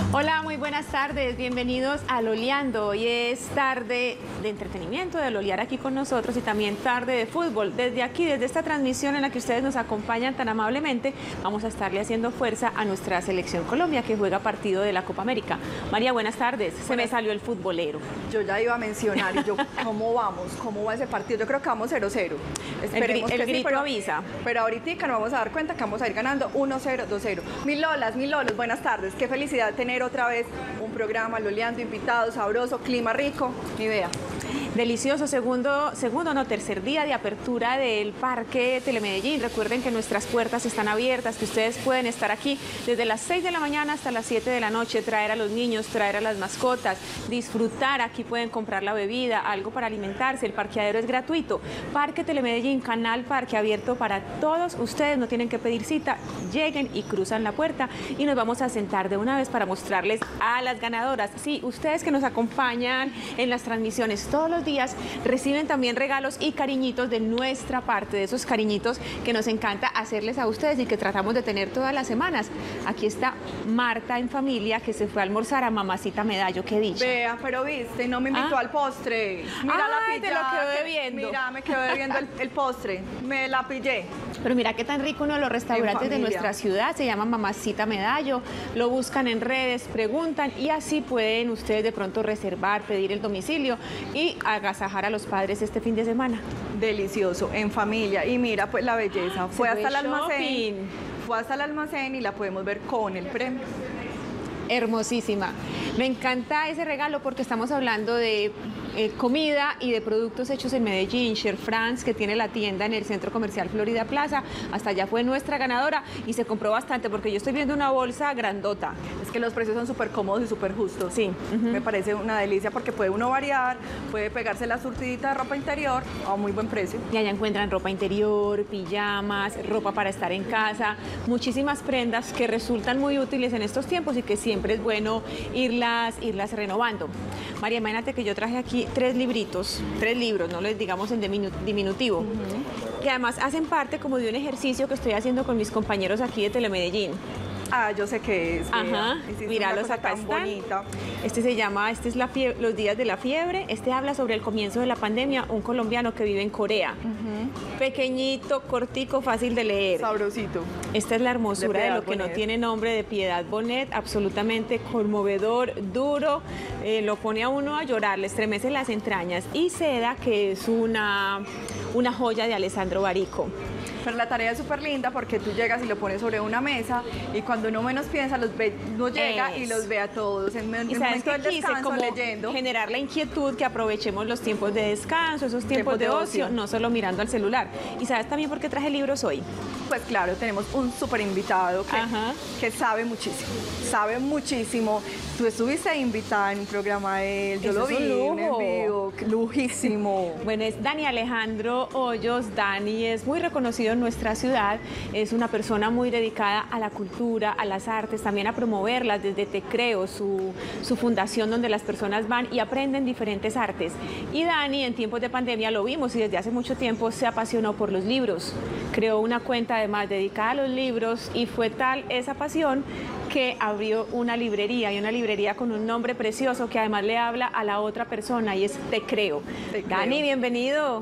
Hola, muy buenas tardes, bienvenidos a Loleando. Hoy es tarde de entretenimiento, de lolear aquí con nosotros y también tarde de fútbol. Desde aquí, desde esta transmisión en la que ustedes nos acompañan tan amablemente, vamos a estarle haciendo fuerza a nuestra selección Colombia que juega partido de la Copa América. María, buenas tardes. Se me salió el futbolero. Yo ya iba a mencionar, y yo, ¿cómo vamos? ¿Cómo va ese partido? Yo creo que vamos 0-0. Esperemos el que grito sí, avisa. Pero ahorita nos vamos a dar cuenta que vamos a ir ganando 1-0, 2-0. Mis lolas, mis lolos, buenas tardes. Qué felicidad tener otra vez un programa Loleando, invitados, sabroso, clima rico. Ni vea. Delicioso, tercer día de apertura del Parque Telemedellín. Recuerden que nuestras puertas están abiertas, que ustedes pueden estar aquí desde las 6 de la mañana hasta las 7 de la noche, traer a los niños, traer a las mascotas, disfrutar. Aquí pueden comprar la bebida, algo para alimentarse. El parqueadero es gratuito. Parque Telemedellín, Canal Parque, abierto para todos ustedes. No tienen que pedir cita, lleguen y cruzan la puerta y nos vamos a sentar de una vez para mostrarles a las ganadoras. Sí, ustedes que nos acompañan en las transmisiones todos los días reciben también regalos y cariñitos de nuestra parte, de esos cariñitos que nos encanta hacerles a ustedes y que tratamos de tener todas las semanas. Aquí está Marta en familia, que se fue a almorzar a Mamacita Medallo. Qué dicha. Vea, pero viste, no me invitó al postre. Mira la pillada. Te lo quedó debiendo. Mira, me quedó debiendo el postre. Me la pillé. Pero mira qué tan rico uno de los restaurantes de nuestra ciudad, se llama Mamacita Medallo, lo buscan en redes, preguntan y así pueden ustedes de pronto reservar, pedir el domicilio y agasajar a los padres este fin de semana. Delicioso, en familia. Y mira pues la belleza, fue hasta el almacén. Shopping. Fue hasta el almacén y la podemos ver con el premio. Hermosísima. Me encanta ese regalo porque estamos hablando de comida y de productos hechos en Medellín. Chef France, que tiene la tienda en el Centro Comercial Florida Plaza, hasta allá fue nuestra ganadora y se compró bastante porque yo estoy viendo una bolsa grandota. Es que los precios son súper cómodos y súper justos. Sí. Me parece una delicia porque puede uno variar, puede pegarse la surtidita de ropa interior a muy buen precio. Y allá encuentran ropa interior, pijamas, ropa para estar en casa, muchísimas prendas que resultan muy útiles en estos tiempos y que siempre es bueno irlas renovando. María, imagínate que yo traje aquí tres libros, no les digamos en diminutivo, que además hacen parte como de un ejercicio que estoy haciendo con mis compañeros aquí de Telemedellín. Ah, yo sé qué es. Ajá, míralos, acá están. Bonita. Este es los días de la fiebre. Este habla sobre el comienzo de la pandemia, un colombiano que vive en Corea. Pequeñito, cortico, fácil de leer. Sabrosito. Esta es la hermosura de lo que no tiene nombre, de Piedad Bonet, absolutamente conmovedor, duro, lo pone a uno a llorar, le estremece las entrañas. Y Seda, que es una joya de Alessandro Barico. Pero la tarea es súper linda porque tú llegas y lo pones sobre una mesa y cuando uno menos piensa, uno llega y los ve a todos en el momento del descanso leyendo. Generar la inquietud, que aprovechemos los tiempos de descanso, esos tiempos de ocio, no solo mirando al celular. ¿Y sabes también por qué traje libros hoy? Pues claro, tenemos un súper invitado que sabe muchísimo. Tú estuviste invitada en un programa de él, yo lo vi en vivo, lujísimo. Bueno, es Dani Alejandro Hoyos. Dani es muy reconocido en nuestra ciudad, es una persona muy dedicada a la cultura, a las artes, también a promoverlas desde Te Creo, su fundación donde las personas van y aprenden diferentes artes. Y Dani en tiempos de pandemia lo vimos y desde hace mucho tiempo se apasionó por los libros. Creó una cuenta además dedicada a los libros y fue tal esa pasión que abrió una librería, y una librería con un nombre precioso que además le habla a la otra persona y es Te Creo. Dani, bienvenido.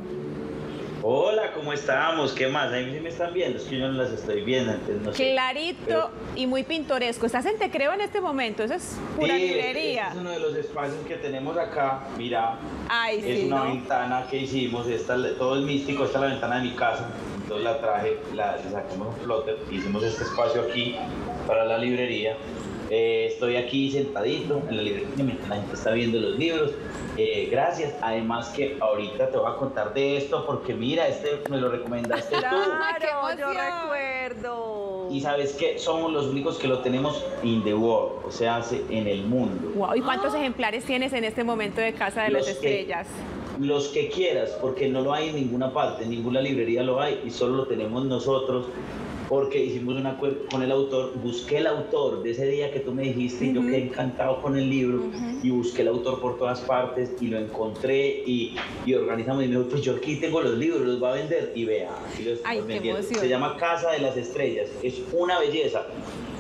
Hola, ¿cómo estamos? ¿Qué más? Ahí sí me están viendo, es que yo no las estoy viendo, entonces no sé. Clarito y muy pintoresco. ¿Estás en Te Creo en este momento? Eso es pura librería. Es uno de los espacios que tenemos acá, mira. Ay, es sí, una ventana que hicimos, todo es místico, esta es la ventana de mi casa, entonces la traje, le sacamos un plotter, hicimos este espacio aquí para la librería. Estoy aquí sentadito en la librería mientras la gente está viendo los libros. Gracias, además que ahorita te voy a contar de esto porque mira, me lo recomendaste claro, tú. ¡Qué yo recuerdo! Y sabes que somos los únicos que lo tenemos in the world, o sea, en el mundo. Wow, ¿y cuántos ejemplares tienes en este momento de Casa de las Estrellas? Los que quieras, porque no lo hay en ninguna parte, en ninguna librería lo hay y solo lo tenemos nosotros. Porque hicimos un acuerdo con el autor, busqué el autor de ese día que tú me dijiste, y yo quedé encantado con el libro, y busqué el autor por todas partes, y lo encontré, y organizamos, y me dijo, pues yo aquí tengo los libros, los voy a vender, y vea, aquí los estamos vendiendo. Se llama Casa de las Estrellas, es una belleza.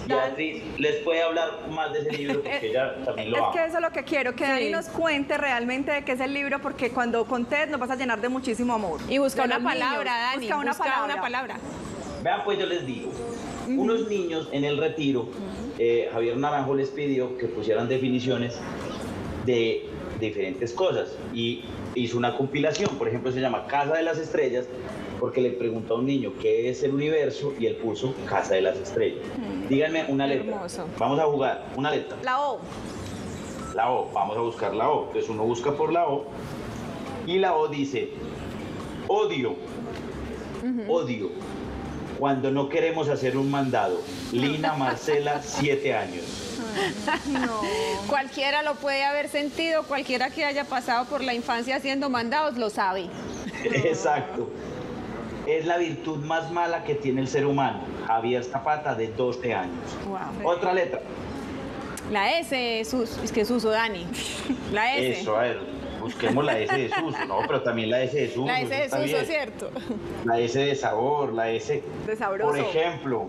Beatriz les puede hablar más de ese libro porque ella también lo ama. Es que eso es lo que quiero, que Dani nos cuente realmente de qué es el libro, porque cuando contés nos vas a llenar de muchísimo amor. Y busca una palabra, Dani. Busca una palabra. Vean, pues yo les digo, unos niños en el retiro, Javier Naranjo les pidió que pusieran definiciones de diferentes cosas y hizo una compilación. Por ejemplo, se llama Casa de las Estrellas, porque le preguntó a un niño qué es el universo y él puso Casa de las Estrellas. Díganme una letra. Hermoso. Vamos a jugar una letra. La O. La O, vamos a buscar la O. Entonces uno busca por la O y la O dice odio. Odio. Cuando no queremos hacer un mandado. Lina Marcela, 7 años. No. Cualquiera lo puede haber sentido, cualquiera que haya pasado por la infancia haciendo mandados lo sabe. Exacto. Es la virtud más mala que tiene el ser humano. Javier Zapata, de 12 años. Wow. Otra letra. La S, es que Suso, Dani. La S. Eso, a ver, busquemos la S de Suso. No, pero también la S de Suso. La S de está Suso, bien. ¿cierto? La S de sabor, la S... De sabroso. Por ejemplo,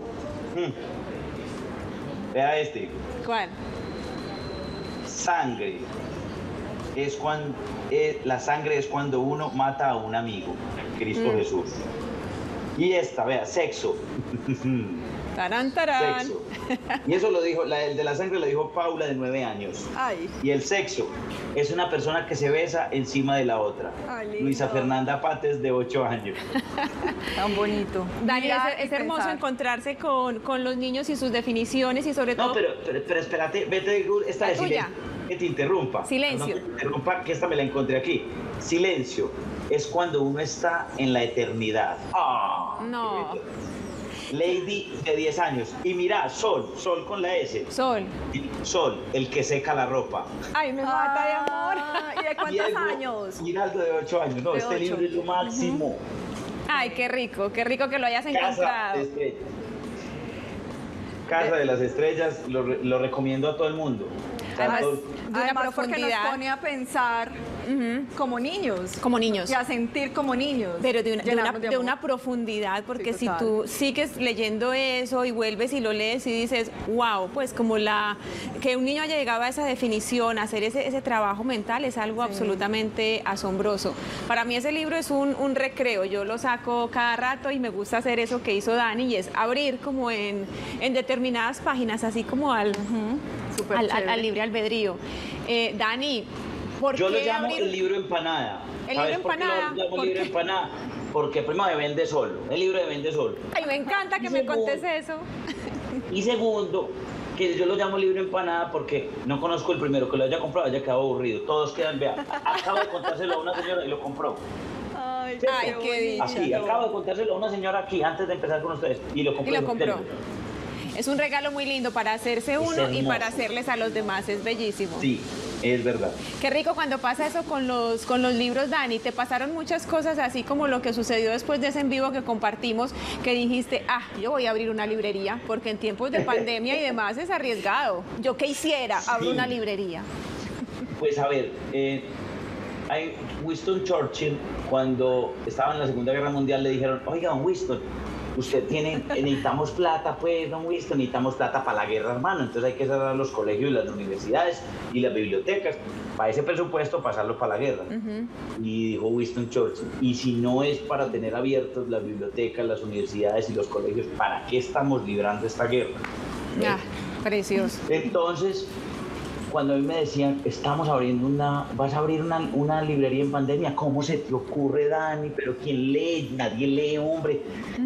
vea este. ¿Cuál? Sangre. La sangre es cuando uno mata a un amigo. Cristo Jesús. Y esta, vea, sexo. Tarán, tarán. Sexo. Y eso lo dijo, el de la sangre lo dijo Paula, de 9 años. Ay. Y el sexo es una persona que se besa encima de la otra. Ay, lindo. Luisa Fernanda Pates, de 8 años. Tan bonito. Dani, Mirar es y hermoso pensar. encontrarse con los niños y sus definiciones y sobre todo... No, pero espérate, vete, esta La de tuya. silencio. Que te interrumpa. Silencio. No te interrumpa, que esta me la encontré aquí. Silencio es cuando uno está en la eternidad. ¡Ah! No. Qué bello. Lady, de 10 años. Y mira, Sol con la S. Sol. Sol, el que seca la ropa. Ay, me mata de amor. ¿Y de cuántos Diego años? Giraldo, de 8 años. No, De este 8. libro es lo máximo. Ay, qué rico que lo hayas Casa encontrado. de Estrellas. Casa de las Estrellas, lo recomiendo a todo el mundo. Además, Tanto- de una Además, porque nos profundidad. pone a pensar como niños. Como niños. Y a sentir como niños. Pero de Llenarnos de una amor. profundidad, porque Sí, si total. tú sigues leyendo eso y vuelves y lo lees y dices, wow, pues como que un niño haya llegado a esa definición, a hacer ese trabajo mental es algo absolutamente asombroso. Para mí ese libro es un recreo, yo lo saco cada rato y me gusta hacer eso que hizo Dani y es abrir como en determinadas páginas, así como Súper al chévere. libre albedrío. Dani, ¿por Yo lo qué llamo abrir? el libro empanada. ¿El ¿Sabes libro por qué empanada? lo llamo ¿Por libro qué? empanada? Porque primero me vende solo. El libro de vende solo. Ay, me encanta que Y me segundo- contes eso. Y segundo, que yo lo llamo libro empanada porque no conozco el primero que lo haya comprado, haya quedado aburrido. Todos quedan, vea, acabo de contárselo a una señora y lo compró. Ay, Ay, qué dicha. Así, acabo de contárselo a una señora aquí antes de empezar con ustedes y lo compró. Y lo compró. Es un regalo muy lindo para hacerse uno y hermoso. para hacerles a los demás. Es bellísimo. Sí, es verdad. Qué rico cuando pasa eso con los libros, Dani. Te pasaron muchas cosas así como lo que sucedió después de ese en vivo que compartimos, que dijiste, yo voy a abrir una librería, porque en tiempos de pandemia y demás es arriesgado. ¿Yo qué hiciera? Abro Sí. una librería. Pues a ver, Winston Churchill, cuando estaba en la Segunda Guerra Mundial, le dijeron, oiga, don Winston, necesitamos plata, pues, don Winston, necesitamos plata para la guerra, hermano. Entonces hay que cerrar los colegios y las universidades y las bibliotecas. Para ese presupuesto, pasarlo para la guerra. Y dijo Winston Churchill, y si no es para tener abiertos las bibliotecas, las universidades y los colegios, ¿para qué estamos librando esta guerra? Precioso. Entonces, cuando a mí me decían, vas a abrir una librería en pandemia, ¿cómo se te ocurre, Dani? Pero ¿quién lee? Nadie lee, hombre.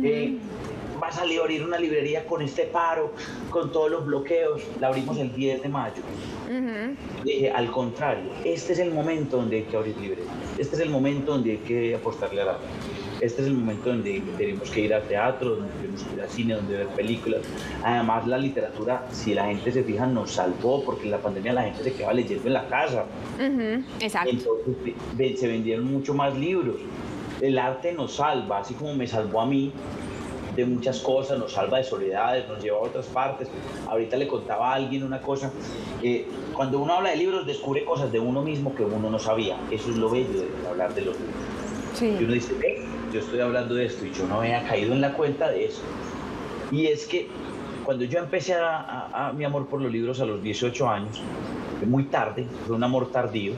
Vas a abrir una librería con este paro, con todos los bloqueos. La abrimos el 10 de mayo. Dije, al contrario, este es el momento donde hay que abrir librerías. Este es el momento donde hay que apostarle al arte. Este es el momento donde tenemos que ir al teatro, donde tenemos que ir al cine, donde ver películas. Además, la literatura, si la gente se fija, nos salvó, porque en la pandemia la gente se quedaba leyendo en la casa. Exacto. Entonces se vendieron mucho más libros. El arte nos salva, así como me salvó a mí de muchas cosas, nos salva de soledades, nos lleva a otras partes. Ahorita le contaba a alguien una cosa, cuando uno habla de libros descubre cosas de uno mismo que uno no sabía. Eso es lo bello de hablar de los libros. Sí. Y uno dice, yo estoy hablando de esto y yo no había caído en la cuenta de eso. Y es que cuando yo empecé a mi amor por los libros a los 18 años, muy tarde, fue un amor tardío,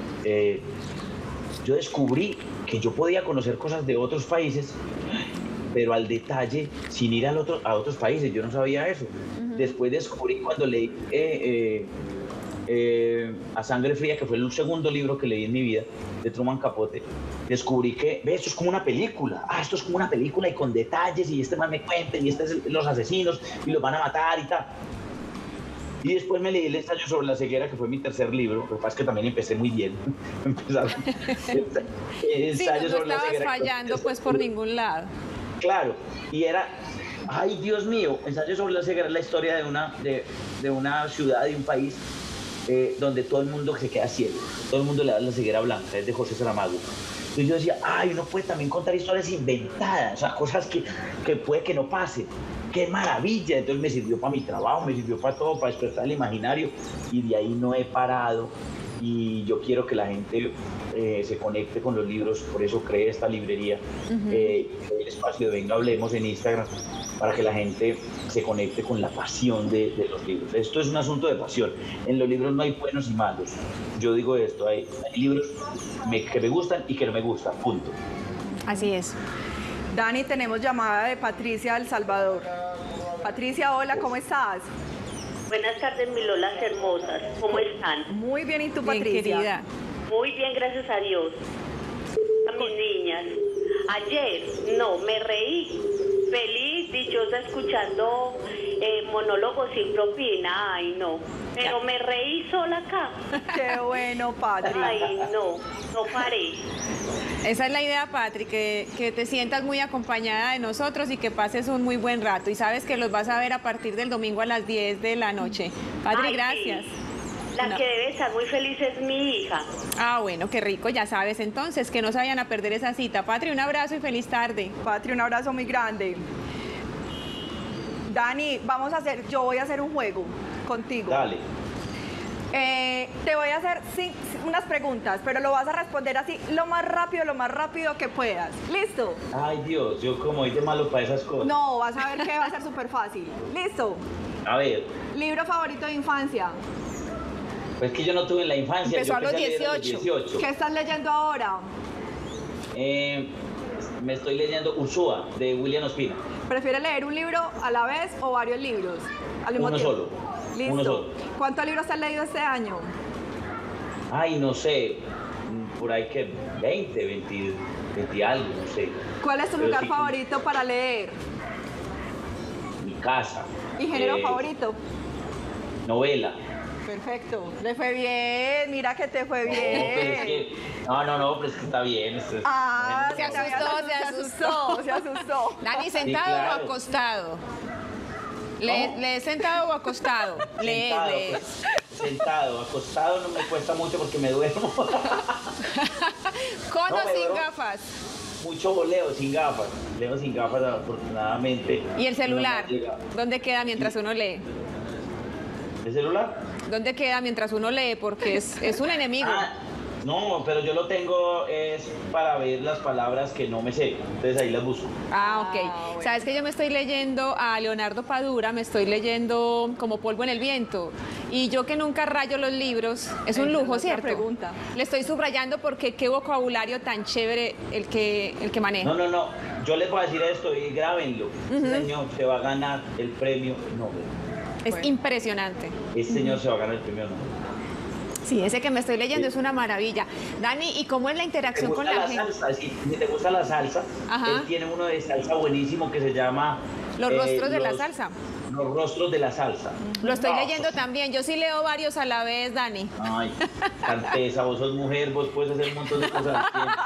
yo descubrí que yo podía conocer cosas de otros países, pero al detalle, sin ir a otros países. Yo no sabía eso. Después descubrí cuando leí A Sangre Fría, que fue el segundo libro que leí en mi vida, de Truman Capote, descubrí que, ve, esto es como una película. Esto es como una película y con detalles, y este man me cuenta, y este es los asesinos, y los van a matar y tal. Y después me leí el ensayo sobre la ceguera, que fue mi tercer libro. Lo que pasa es que también empecé muy bien. Ensayo sobre la ceguera. Fallando pues por ningún lado. Claro, y era, ay Dios mío, Ensayo sobre la ceguera es la historia de una ciudad, de un país donde todo el mundo se queda ciego. Todo el mundo le da la ceguera blanca, es de José Saramago. Entonces yo decía, uno puede también contar historias inventadas, o sea, cosas que puede que no pasen. ¡Qué maravilla! Entonces me sirvió para mi trabajo, me sirvió para todo, para despertar el imaginario, y de ahí no he parado. Y yo quiero que la gente se conecte con los libros, por eso creé esta librería, el espacio de Venga Hablemos en Instagram, para que la gente se conecte con la pasión de los libros. Esto es un asunto de pasión. En los libros no hay buenos y malos. Yo digo esto, hay libros que me gustan y que no me gustan, punto. Así es. Dani, tenemos llamada de Patricia del Salvador. Patricia, hola, ¿cómo estás? Buenas tardes, mis lolas hermosas. ¿Cómo están? Muy bien, ¿y tú, Bien, Patricia? querida. Muy bien, gracias a Dios. A mis niñas. Ayer, me reí. Feliz, dichosa, escuchando monólogos sin propina. Ay, no. Pero me reí sola acá. Qué bueno, Patri. Ay, no paré. Esa es la idea, Patri, que te sientas muy acompañada de nosotros y que pases un muy buen rato. Y sabes que los vas a ver a partir del domingo a las 10 de la noche. Patri, gracias. Sí. La que debe estar muy feliz es mi hija. Bueno, qué rico, ya sabes entonces, que no se vayan a perder esa cita. Patri, un abrazo y feliz tarde. Patri, un abrazo muy grande. Dani, yo voy a hacer un juego contigo. Dale. Te voy a hacer unas preguntas, pero lo vas a responder así lo más rápido que puedas. ¿Listo? Ay Dios, yo como soy de malo para esas cosas. No, vas a ver que va a ser súper fácil. ¿Listo? A ver. ¿Libro favorito de infancia? Pues que yo no tuve en la infancia. Empezó yo a los empecé leer 18. ¿Qué estás leyendo ahora? Me estoy leyendo Ursúa, de William Ospina. ¿Prefieres leer un libro a la vez o varios libros al mismo Uno tiempo? solo. Listo. Uno solo. ¿Cuántos libros has leído este año? Ay, no sé, por ahí que 20 algo, no sé. ¿Cuál es tu Pero lugar sí, favorito para leer? Mi casa. ¿Y género favorito? Novela. Perfecto, le fue bien, mira que te fue bien. No, pero es que está bien. Se asustó. Dani, ¿sentado Sí, claro. o acostado? ¿Le sentado o acostado? Sentado, pues, sentado, acostado no me cuesta mucho porque me duermo. ¿Con o sin duermo. gafas? Mucho leo sin gafas. Leo sin gafas, afortunadamente. ¿Y el celular? No me llega. ¿Dónde queda mientras uno lee? ¿El celular? ¿Dónde queda mientras uno lee? Porque es un enemigo. No, pero yo lo tengo es para ver las palabras que no me sé. Entonces ahí las busco. Ok. Bueno. Sabes que yo me estoy leyendo a Leonardo Padura, me estoy leyendo Como polvo en el viento. Y yo que nunca rayo los libros, es un lujo, Otra ¿cierto? pregunta. Le estoy subrayando porque qué vocabulario tan chévere el que maneja. No. Yo les voy a decir esto y grábenlo. Este señor se va a ganar el premio Nobel. Es Bueno. impresionante. Este señor se va a ganar el premio Nobel. Sí, ese que me estoy leyendo es una maravilla. Dani, ¿y cómo es la ¿Te interacción con gusta la la gente? salsa? Si te gusta la salsa, Ajá. él tiene uno de salsa buenísimo que se llama... Los rostros de la salsa. Los rostros de la salsa. Lo estoy No, leyendo también. Yo sí leo varios a la vez, Dani. Ay, Cantesa, vos sos mujer, vos puedes hacer un montón de cosas al tiempo.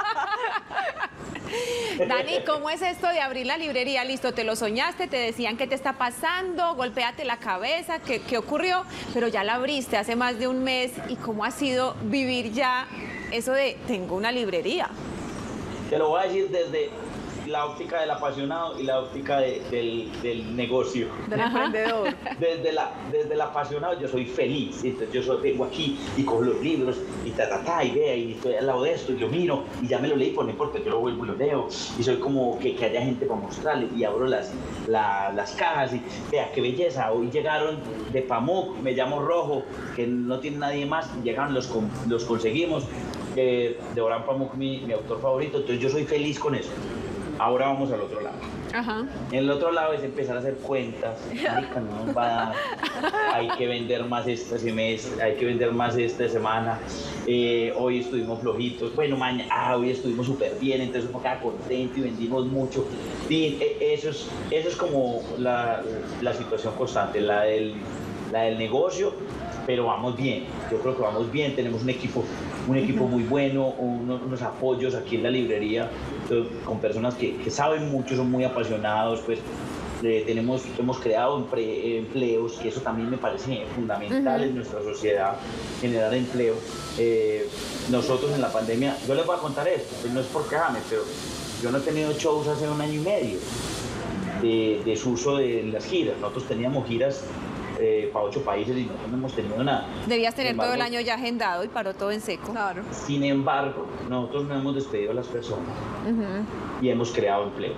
Dani, ¿cómo es esto de abrir la librería? Listo, te lo soñaste, te decían qué te está pasando, golpéate la cabeza, ¿qué ocurrió? Pero ya la abriste hace más de un mes. ¿Y cómo ha sido vivir ya eso de tengo una librería? Te lo voy a decir desde la óptica del apasionado y la óptica del negocio. Del emprendedor. Desde el apasionado yo soy feliz, entonces vengo aquí y cojo los libros y y vea, y estoy al lado de esto y lo miro y ya me lo leí, pues no importa, yo lo vuelvo y lo leo y soy como que haya gente para mostrarle y abro las cajas y vea qué belleza, hoy llegaron de Pamuk, me llamo Rojo, que no tiene nadie más, llegaron, los conseguimos, de Orhan Pamuk, mi autor favorito, entonces yo soy feliz con eso. Ahora vamos al otro lado. Ajá. El otro lado es empezar a hacer cuentas. Marica, no nos va a dar. Hay que vender más este mes, hay que vender más esta semana. Hoy estuvimos flojitos. Bueno, hoy estuvimos súper bien, entonces uno queda contento y vendimos mucho. Y eso es como la situación constante, la del negocio, pero vamos bien. Yo creo que vamos bien, tenemos un equipo muy bueno, unos apoyos aquí en la librería con personas que saben mucho, son muy apasionados, pues hemos creado empleos, que eso también me parece fundamental en nuestra sociedad, generar empleo. Nosotros en la pandemia, yo les voy a contar esto, pues no es por quejarme, pero yo no he tenido shows hace 1 año y medio de desuso de las giras. Nosotros teníamos giras para 8 países y nosotros no hemos tenido nada. Debías tener todo el año ya agendado y paró todo en seco. Claro. Sin embargo, nosotros no hemos despedido a las personas y hemos creado empleos.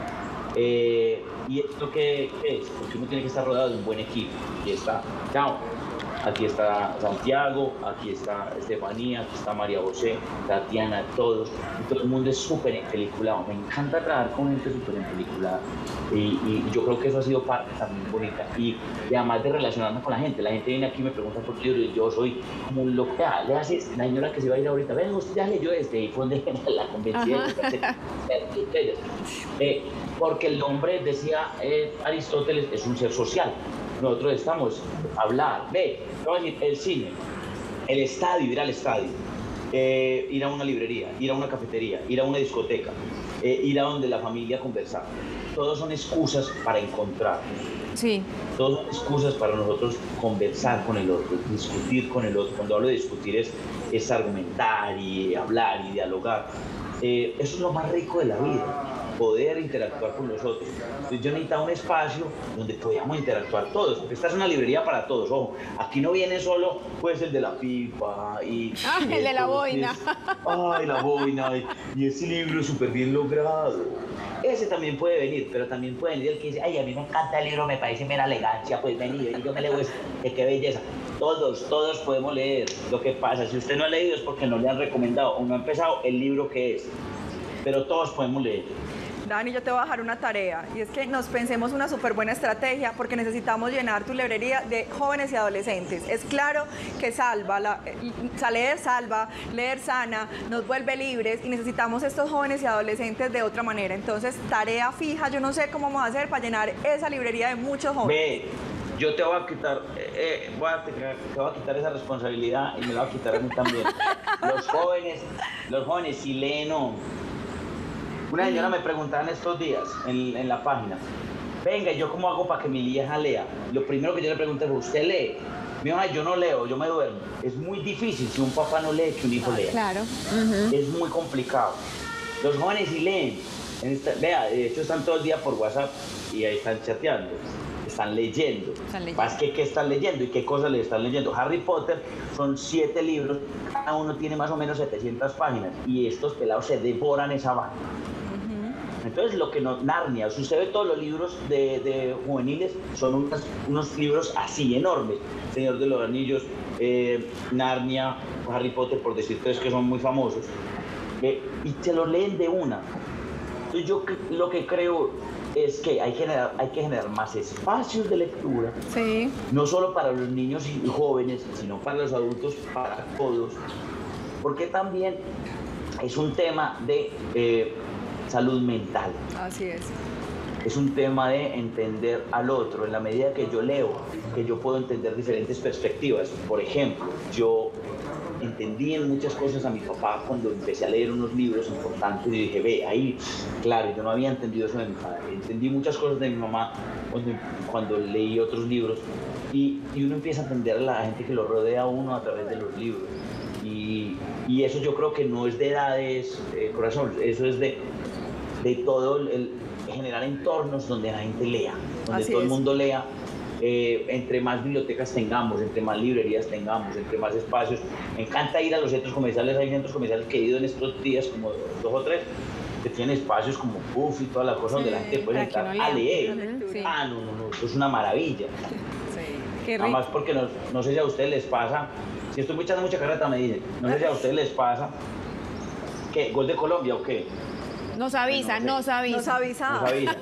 ¿Y esto qué es? Porque uno tiene que estar rodeado de un buen equipo. Y está, aquí está Santiago, aquí está Estefanía, aquí está María José, Tatiana, todos. Y todo el mundo es súper empeliculado. Me encanta trabajar con gente súper empeliculada. Y yo creo que eso ha sido parte también bonita. Y además de relacionarnos con la gente viene aquí y me pregunta por qué y yo soy como un loco. Le hace la señora que se va a ir ahorita, ven, usted ya leyó y fue donde la convencí. Porque el hombre, decía Aristóteles, es un ser social. Nosotros estamos a hablar, vamos a decir, el cine, el estadio, ir al estadio, ir a una librería, ir a una cafetería, ir a una discoteca, ir a donde la familia conversar. Todos son excusas para encontrarnos. Sí. Todos son excusas para nosotros conversar con el otro, discutir con el otro. Cuando hablo de discutir es argumentar y hablar y dialogar. Eso es lo más rico de la vida, poder interactuar con los otros. Entonces yo necesitaba un espacio donde podíamos interactuar todos, porque esta es una librería para todos. Ojo, aquí no viene solo pues el de la pipa y el de la boina. La boina y ese libro súper bien logrado. Ese también puede venir, pero también puede venir el que dice, ay, a mí me encanta el libro, me parece mera elegancia, pues vení, yo me leo qué belleza. Todos podemos leer. Lo que pasa, si usted no ha leído es porque no le han recomendado o no ha empezado el libro que es, pero todos podemos leer. Dani, yo te voy a dejar una tarea y es que nos pensemos una súper buena estrategia porque necesitamos llenar tu librería de jóvenes y adolescentes. Es claro que leer salva, leer sana, nos vuelve libres y necesitamos estos jóvenes y adolescentes de otra manera. Entonces, tarea fija, yo no sé cómo vamos a hacer para llenar esa librería de muchos jóvenes. Yo te voy a quitar, te voy a quitar esa responsabilidad y me la voy a quitar a mí también. Los jóvenes si leen o... Una señora me preguntaba en estos días en la página, venga, ¿yo cómo hago para que mi hija lea? Lo primero que yo le pregunté fue, ¿usted lee? Mi mamá, yo no leo, yo me duermo. Es muy difícil si un papá no lee que un hijo lea. Claro. Es muy complicado. Los jóvenes sí leen. De hecho están todo el día por WhatsApp y ahí están chateando. Están leyendo. Más que qué están leyendo y qué cosas le están leyendo. Harry Potter son 7 libros, cada uno tiene más o menos 700 páginas y estos pelados se devoran esa vaina. Entonces, Narnia, si usted ve todos los libros de juveniles, son unos libros así enormes. Señor de los Anillos, Narnia, Harry Potter, por decir 3 que son muy famosos. Y se los leen de una. Entonces, yo lo que creo es que hay que generar más espacios de lectura. Sí. No solo para los niños y jóvenes, sino para los adultos, para todos. Porque también es un tema de... salud mental. Así es. Es un tema de entender al otro. En la medida que yo leo, que yo puedo entender diferentes perspectivas. Por ejemplo, yo entendí en muchas cosas a mi papá cuando empecé a leer unos libros importantes y dije, ahí, claro, yo no había entendido eso de mi padre. Entendí muchas cosas de mi mamá cuando leí otros libros y uno empieza a entender a la gente que lo rodea a uno a través de los libros. Y eso yo creo que no es de edades, corazón, eso es de de todo generar entornos donde la gente lea, donde Así todo el es. mundo lea. Entre más bibliotecas tengamos, entre más librerías tengamos, entre más espacios. Me encanta ir a los centros comerciales. Hay centros comerciales que he ido en estos días, como 2 o 3, que tienen espacios como puff y toda la cosa, donde la gente puede para que entrar uno a lea. leer. Sí. No, eso es una maravilla. Qué rico. Además, porque no sé si a ustedes les pasa, si estoy echando mucha carreta me dicen, no sé si a ustedes les pasa, ¿qué? ¿Gol de Colombia o qué? Nos avisa, nos avisa. Nos avisa. No sabía.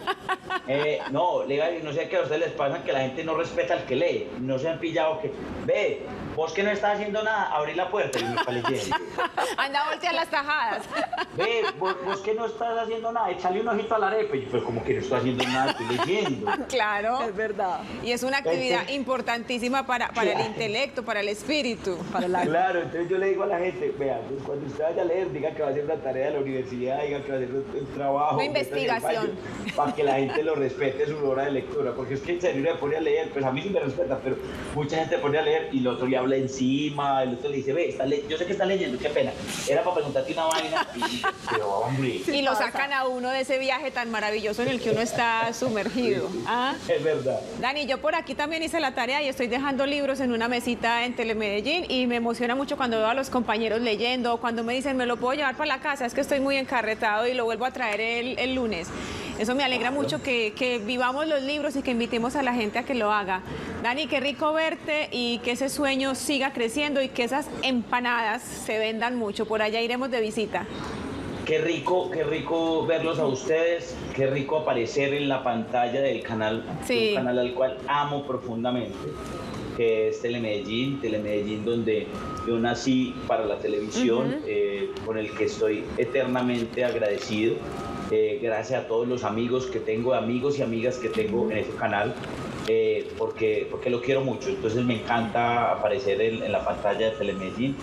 No sé qué a ustedes les pasa, que la gente no respeta al que lee. No se han pillado que, ve, vos que no estás haciendo nada, abrí la puerta y me está leyendo. Anda a voltear las tajadas. Ve, vos que no estás haciendo nada, échale un ojito a la arepa. Y yo, pues como que no estoy haciendo nada, estoy leyendo. Claro. Es verdad. Y es una actividad importantísima para el intelecto, para el espíritu. Para la... Claro, entonces yo le digo a la gente, vea, pues cuando usted vaya a leer, diga que va a hacer una tarea de la universidad, diga que va a hacer un trabajo. Una investigación. Para que la gente lo respete su hora de lectura, porque es que en serio me pone a leer, pues a mí sí me respeta, pero mucha gente pone a leer y el otro le habla encima, el otro le dice, ve, yo sé que está leyendo, qué pena, era para preguntarte una vaina, pero hombre. Y lo sacan a uno de ese viaje tan maravilloso en el que uno está sumergido. ¿Ah? Es verdad. Dani, yo por aquí también hice la tarea y estoy dejando libros en una mesita en Telemedellín y me emociona mucho cuando veo a los compañeros leyendo, cuando me dicen, me lo puedo llevar para la casa, es que estoy muy encarretado y lo vuelvo a traer el lunes. Eso me alegra mucho que vivamos los libros y que invitemos a la gente a que lo haga. Dani, qué rico verte y que ese sueño siga creciendo y que esas empanadas se vendan mucho. Por allá iremos de visita. Qué rico verlos a ustedes, qué rico aparecer en la pantalla del canal, Sí. un canal al cual amo profundamente, que es Telemedellín donde yo nací para la televisión, con el que estoy eternamente agradecido. Gracias a todos los amigos que tengo, amigos y amigas que tengo en ese canal, porque lo quiero mucho. Entonces me encanta aparecer en la pantalla de Telemedellín.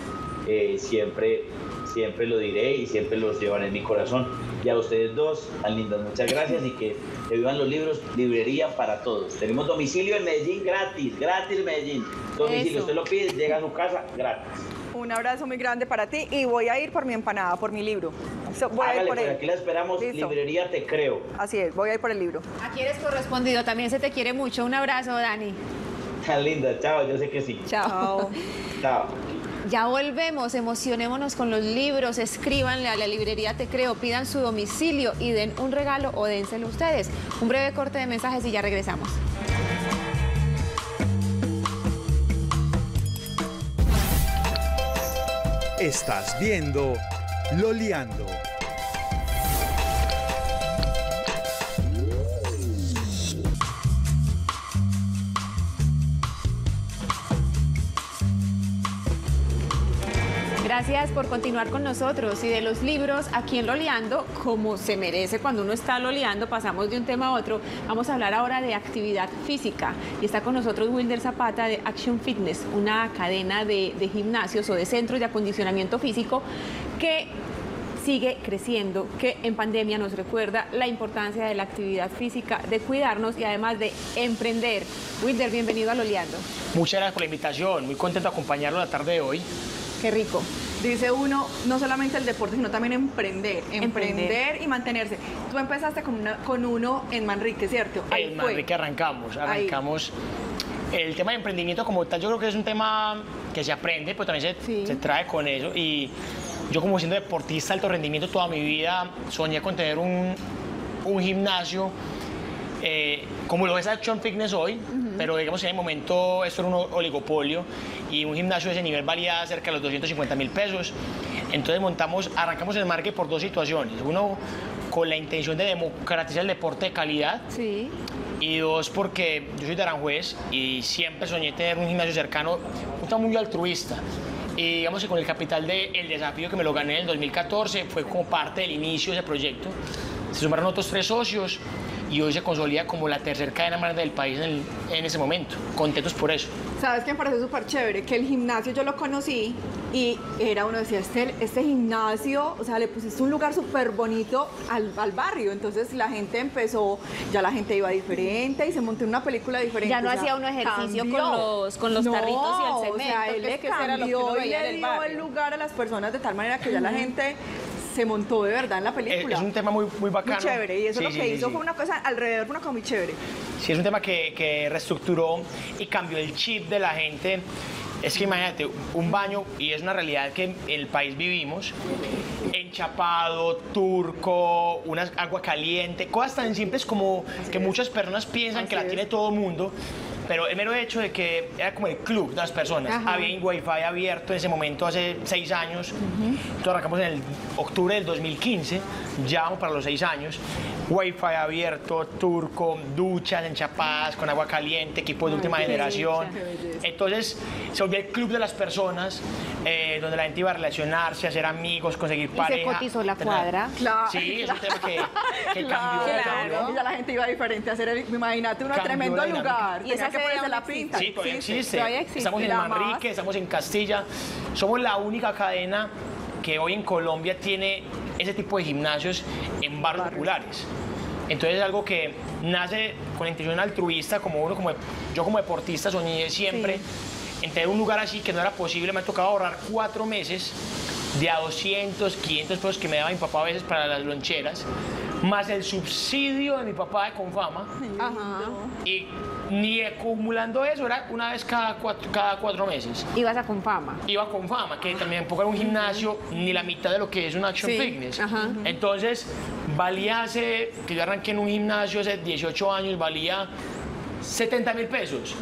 Siempre lo diré y siempre los llevaré en mi corazón. Y a ustedes dos, tan lindas, muchas gracias y que vivan los libros, librería para todos. Tenemos domicilio en Medellín gratis Medellín. Domicilio, Eso. usted lo pide, llega a su casa gratis. Un abrazo muy grande para ti y voy a ir por mi empanada, por mi libro. Voy a ir Hágale, por pues él. aquí la esperamos, Listo. librería Te Creo. Así es, voy a ir por el libro. Aquí eres correspondido, también se te quiere mucho. Un abrazo, Dani. Tan linda, chao, yo sé que sí. Chao. Chao. Ya volvemos, emocionémonos con los libros, escríbanle a la librería Te Creo, pidan su domicilio y den un regalo o dénselo ustedes. Un breve corte de mensajes y ya regresamos. Estás viendo Loleando. Gracias por continuar con nosotros y de los libros aquí en Loleando, como se merece cuando uno está loleando, pasamos de un tema a otro. Vamos a hablar ahora de actividad física y está con nosotros Wilder Zapata de Action Fitness, una cadena de gimnasios o de centros de acondicionamiento físico que sigue creciendo, que en pandemia nos recuerda la importancia de la actividad física, de cuidarnos y además de emprender. Wilder, bienvenido a Loleando. Muchas gracias por la invitación, muy contento de acompañarlo la tarde de hoy. Qué rico. Dice uno, no solamente el deporte, sino también emprender Emprender. y mantenerse. Tú empezaste con uno en Manrique, ¿cierto? Ahí En fue. Manrique arrancamos. El tema de emprendimiento como tal, yo creo que es un tema que se aprende, pero también Sí. se trae con eso. Y yo como siendo deportista de alto rendimiento toda mi vida, soñé con tener un gimnasio como lo es Action Fitness hoy, pero digamos en el momento esto era un oligopolio y un gimnasio de ese nivel valía cerca de los 250.000 pesos. Entonces arrancamos el market por 2 situaciones. Uno, con la intención de democratizar el deporte de calidad. Sí. Y 2, porque yo soy de Aranjuez y siempre soñé tener un gimnasio cercano, un tema muy altruista. Y digamos que con el capital del desafío que me lo gané en el 2014, fue como parte del inicio de ese proyecto. Se sumaron otros 3 socios y hoy se consolida como la tercera cadena más grande del país en ese momento. Contentos por eso. ¿Sabes qué me pareció súper chévere? Que el gimnasio yo lo conocí y uno decía, este gimnasio, o sea, le pusiste un lugar súper bonito al barrio. Entonces la gente empezó, ya la gente iba diferente y se montó una película diferente. Ya no o sea, hacía uno ejercicio cambió. con los tarritos y el cemento. O sea, él que le es que eso era lo que uno cambió y veía en le el dio barrio. el lugar a las personas de tal manera que ya la gente se montó de verdad en la película. Es un tema muy bacano. Muy chévere, y eso Sí, lo que sí, hizo sí. fue una cosa alrededor, fue una cosa muy chévere. Sí, es un tema que reestructuró y cambió el chip de la gente. Es que imagínate, un baño, y es una realidad que en el país vivimos, enchapado, turco, una agua caliente, cosas tan simples como que muchas personas piensan que la tiene todo el mundo, pero el mero hecho de que era como el club de las personas. Ajá. Había un Wi-Fi abierto en ese momento hace 6 años, entonces arrancamos en el octubre del 2015, ya vamos para los 6 años. Wi-Fi abierto, turco, duchas enchapadas con agua caliente, equipos de última qué generación. belleza. Entonces se volvió el club de las personas, donde la gente iba a relacionarse, a hacer amigos, conseguir Y pareja. se cotizó la cuadra. Claro. Sí, es un tema que cambió. Claro, cambió. y ya la gente iba diferente a hacer imagínate, un Cambió tremendo la dinámica. lugar. Y Tenía esa que sede ponerse aún la existe. pinta. Sí, todavía existe. Todavía existe. Estamos en La Manrique, más. estamos en Castilla. Somos la única cadena que hoy en Colombia tiene ese tipo de gimnasios en barrios populares. Entonces es algo que nace con intención altruista, yo como deportista soñé siempre en tener un lugar así que no era posible. Me ha tocado ahorrar 4 meses de a 200, 500 pesos que me daba mi papá a veces para las loncheras, más el subsidio de mi papá de Confama. Ajá. Y ni acumulando eso, era una vez cada 4 meses. Ibas a Confama. Iba con Fama, que también tampoco era un gimnasio ni la mitad de lo que es un Action Sí, Fitness. ajá. Entonces, valía que yo arranqué en un gimnasio hace 18 años, valía 70.000 pesos.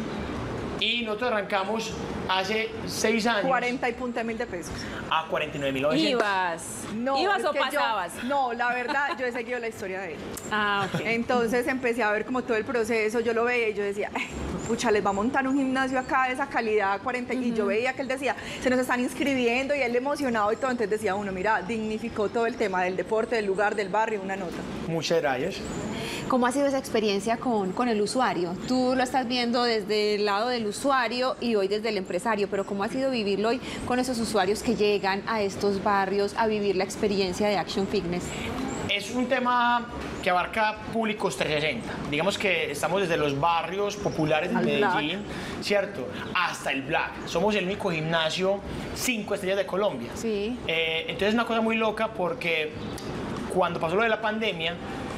Y nosotros arrancamos hace 6 años 40 y punta mil de pesos. a 49.900. ¿Ibas? ¿Ibas es o que yo- pasabas? no, la verdad, yo he seguido la historia de él. Ah, ok. Entonces empecé a ver como todo el proceso, yo lo veía y yo decía, "Ay, pucha, les va a montar un gimnasio acá de esa calidad, 40, y yo veía que él decía, se nos están inscribiendo, y él emocionado y todo, entonces decía uno, mira, dignificó todo el tema del deporte, del lugar, del barrio, una nota. Muchas gracias. ¿Cómo ha sido esa experiencia con el usuario? Tú lo estás viendo desde el lado del usuario y hoy desde el empresario, pero ¿cómo ha sido vivirlo hoy con esos usuarios que llegan a estos barrios a vivir la experiencia de Action Fitness? Es un tema que abarca públicos 360. Digamos que estamos desde los barrios populares de Al Medellín, ¿cierto? Hasta el Black. Somos el único gimnasio 5 estrellas de Colombia. Sí. Entonces es una cosa muy loca porque cuando pasó lo de la pandemia,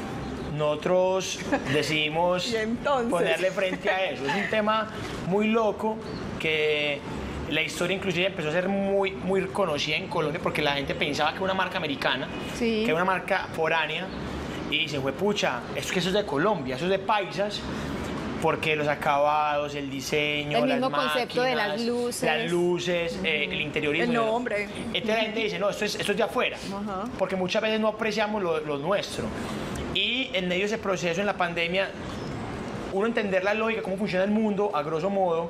nosotros decidimos Y entonces. ponerle frente a eso. Es un tema muy loco que la historia inclusive empezó a ser muy conocida en Colombia porque la gente pensaba que era una marca americana, Sí. que era una marca foránea, y se fue, pucha, es que eso es de Colombia, eso es de paisas, porque los acabados, el diseño, El las mismo concepto de las máquinas, luces. el interiorismo. El nombre. Entonces la gente dice, no, esto es de afuera, Ajá. porque muchas veces no apreciamos lo nuestro. Y en medio de ese proceso, en la pandemia, uno entender la lógica, cómo funciona el mundo, a grosso modo,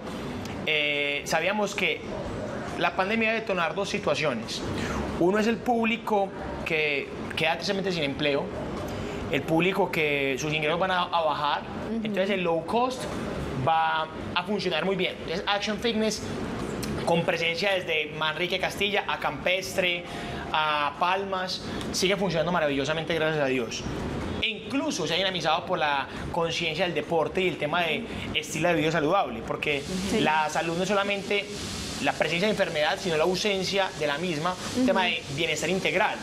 sabíamos que la pandemia iba a detonar 2 situaciones. Uno es el público que queda tristemente sin empleo, el público que sus ingresos van a bajar, entonces el low cost va a funcionar muy bien. Entonces Action Fitness, con presencia desde Manrique, Castilla, a Campestre, a Palmas, sigue funcionando maravillosamente, gracias a Dios. E incluso se ha dinamizado por la conciencia del deporte y el tema de estilo de vida saludable, porque la salud no es solamente la presencia de enfermedad, sino la ausencia de la misma, un tema de bienestar integral.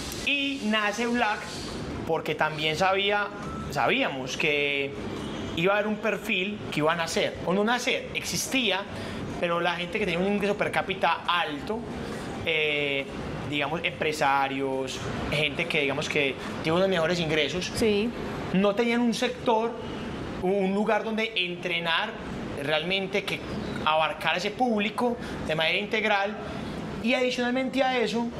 Y nace Black porque también sabíamos que iba a haber un perfil que iba a nacer, o no nacer, existía, pero la gente que tenía un ingreso per cápita alto, digamos empresarios, gente que digamos que tiene unos mejores ingresos, Sí. no tenían un sector, un lugar donde entrenar realmente que abarcar ese público de manera integral, y adicionalmente a eso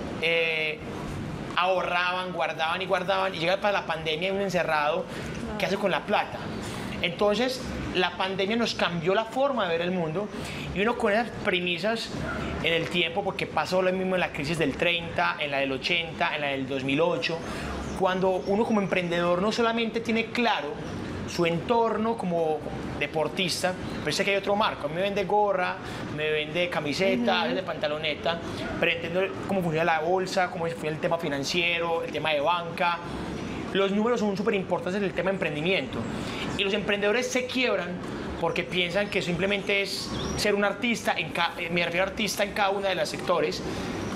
ahorraban, guardaban y llega para la pandemia un encerrado, ¿qué hace con la plata? Entonces la pandemia nos cambió la forma de ver el mundo, y uno con esas premisas en el tiempo, porque pasó lo mismo en la crisis del 30, en la del 80, en la del 2008, cuando uno como emprendedor no solamente tiene claro su entorno como deportista, pero sé que hay otro marco. A mí me vende gorra, me vende camiseta, de pantaloneta, pero entiendo cómo funciona la bolsa, cómo funciona el tema financiero, el tema de banca. Los números son súper importantes en el tema de emprendimiento. Y los emprendedores se quiebran porque piensan que simplemente es ser un artista, me refiero a artista en cada uno de los sectores,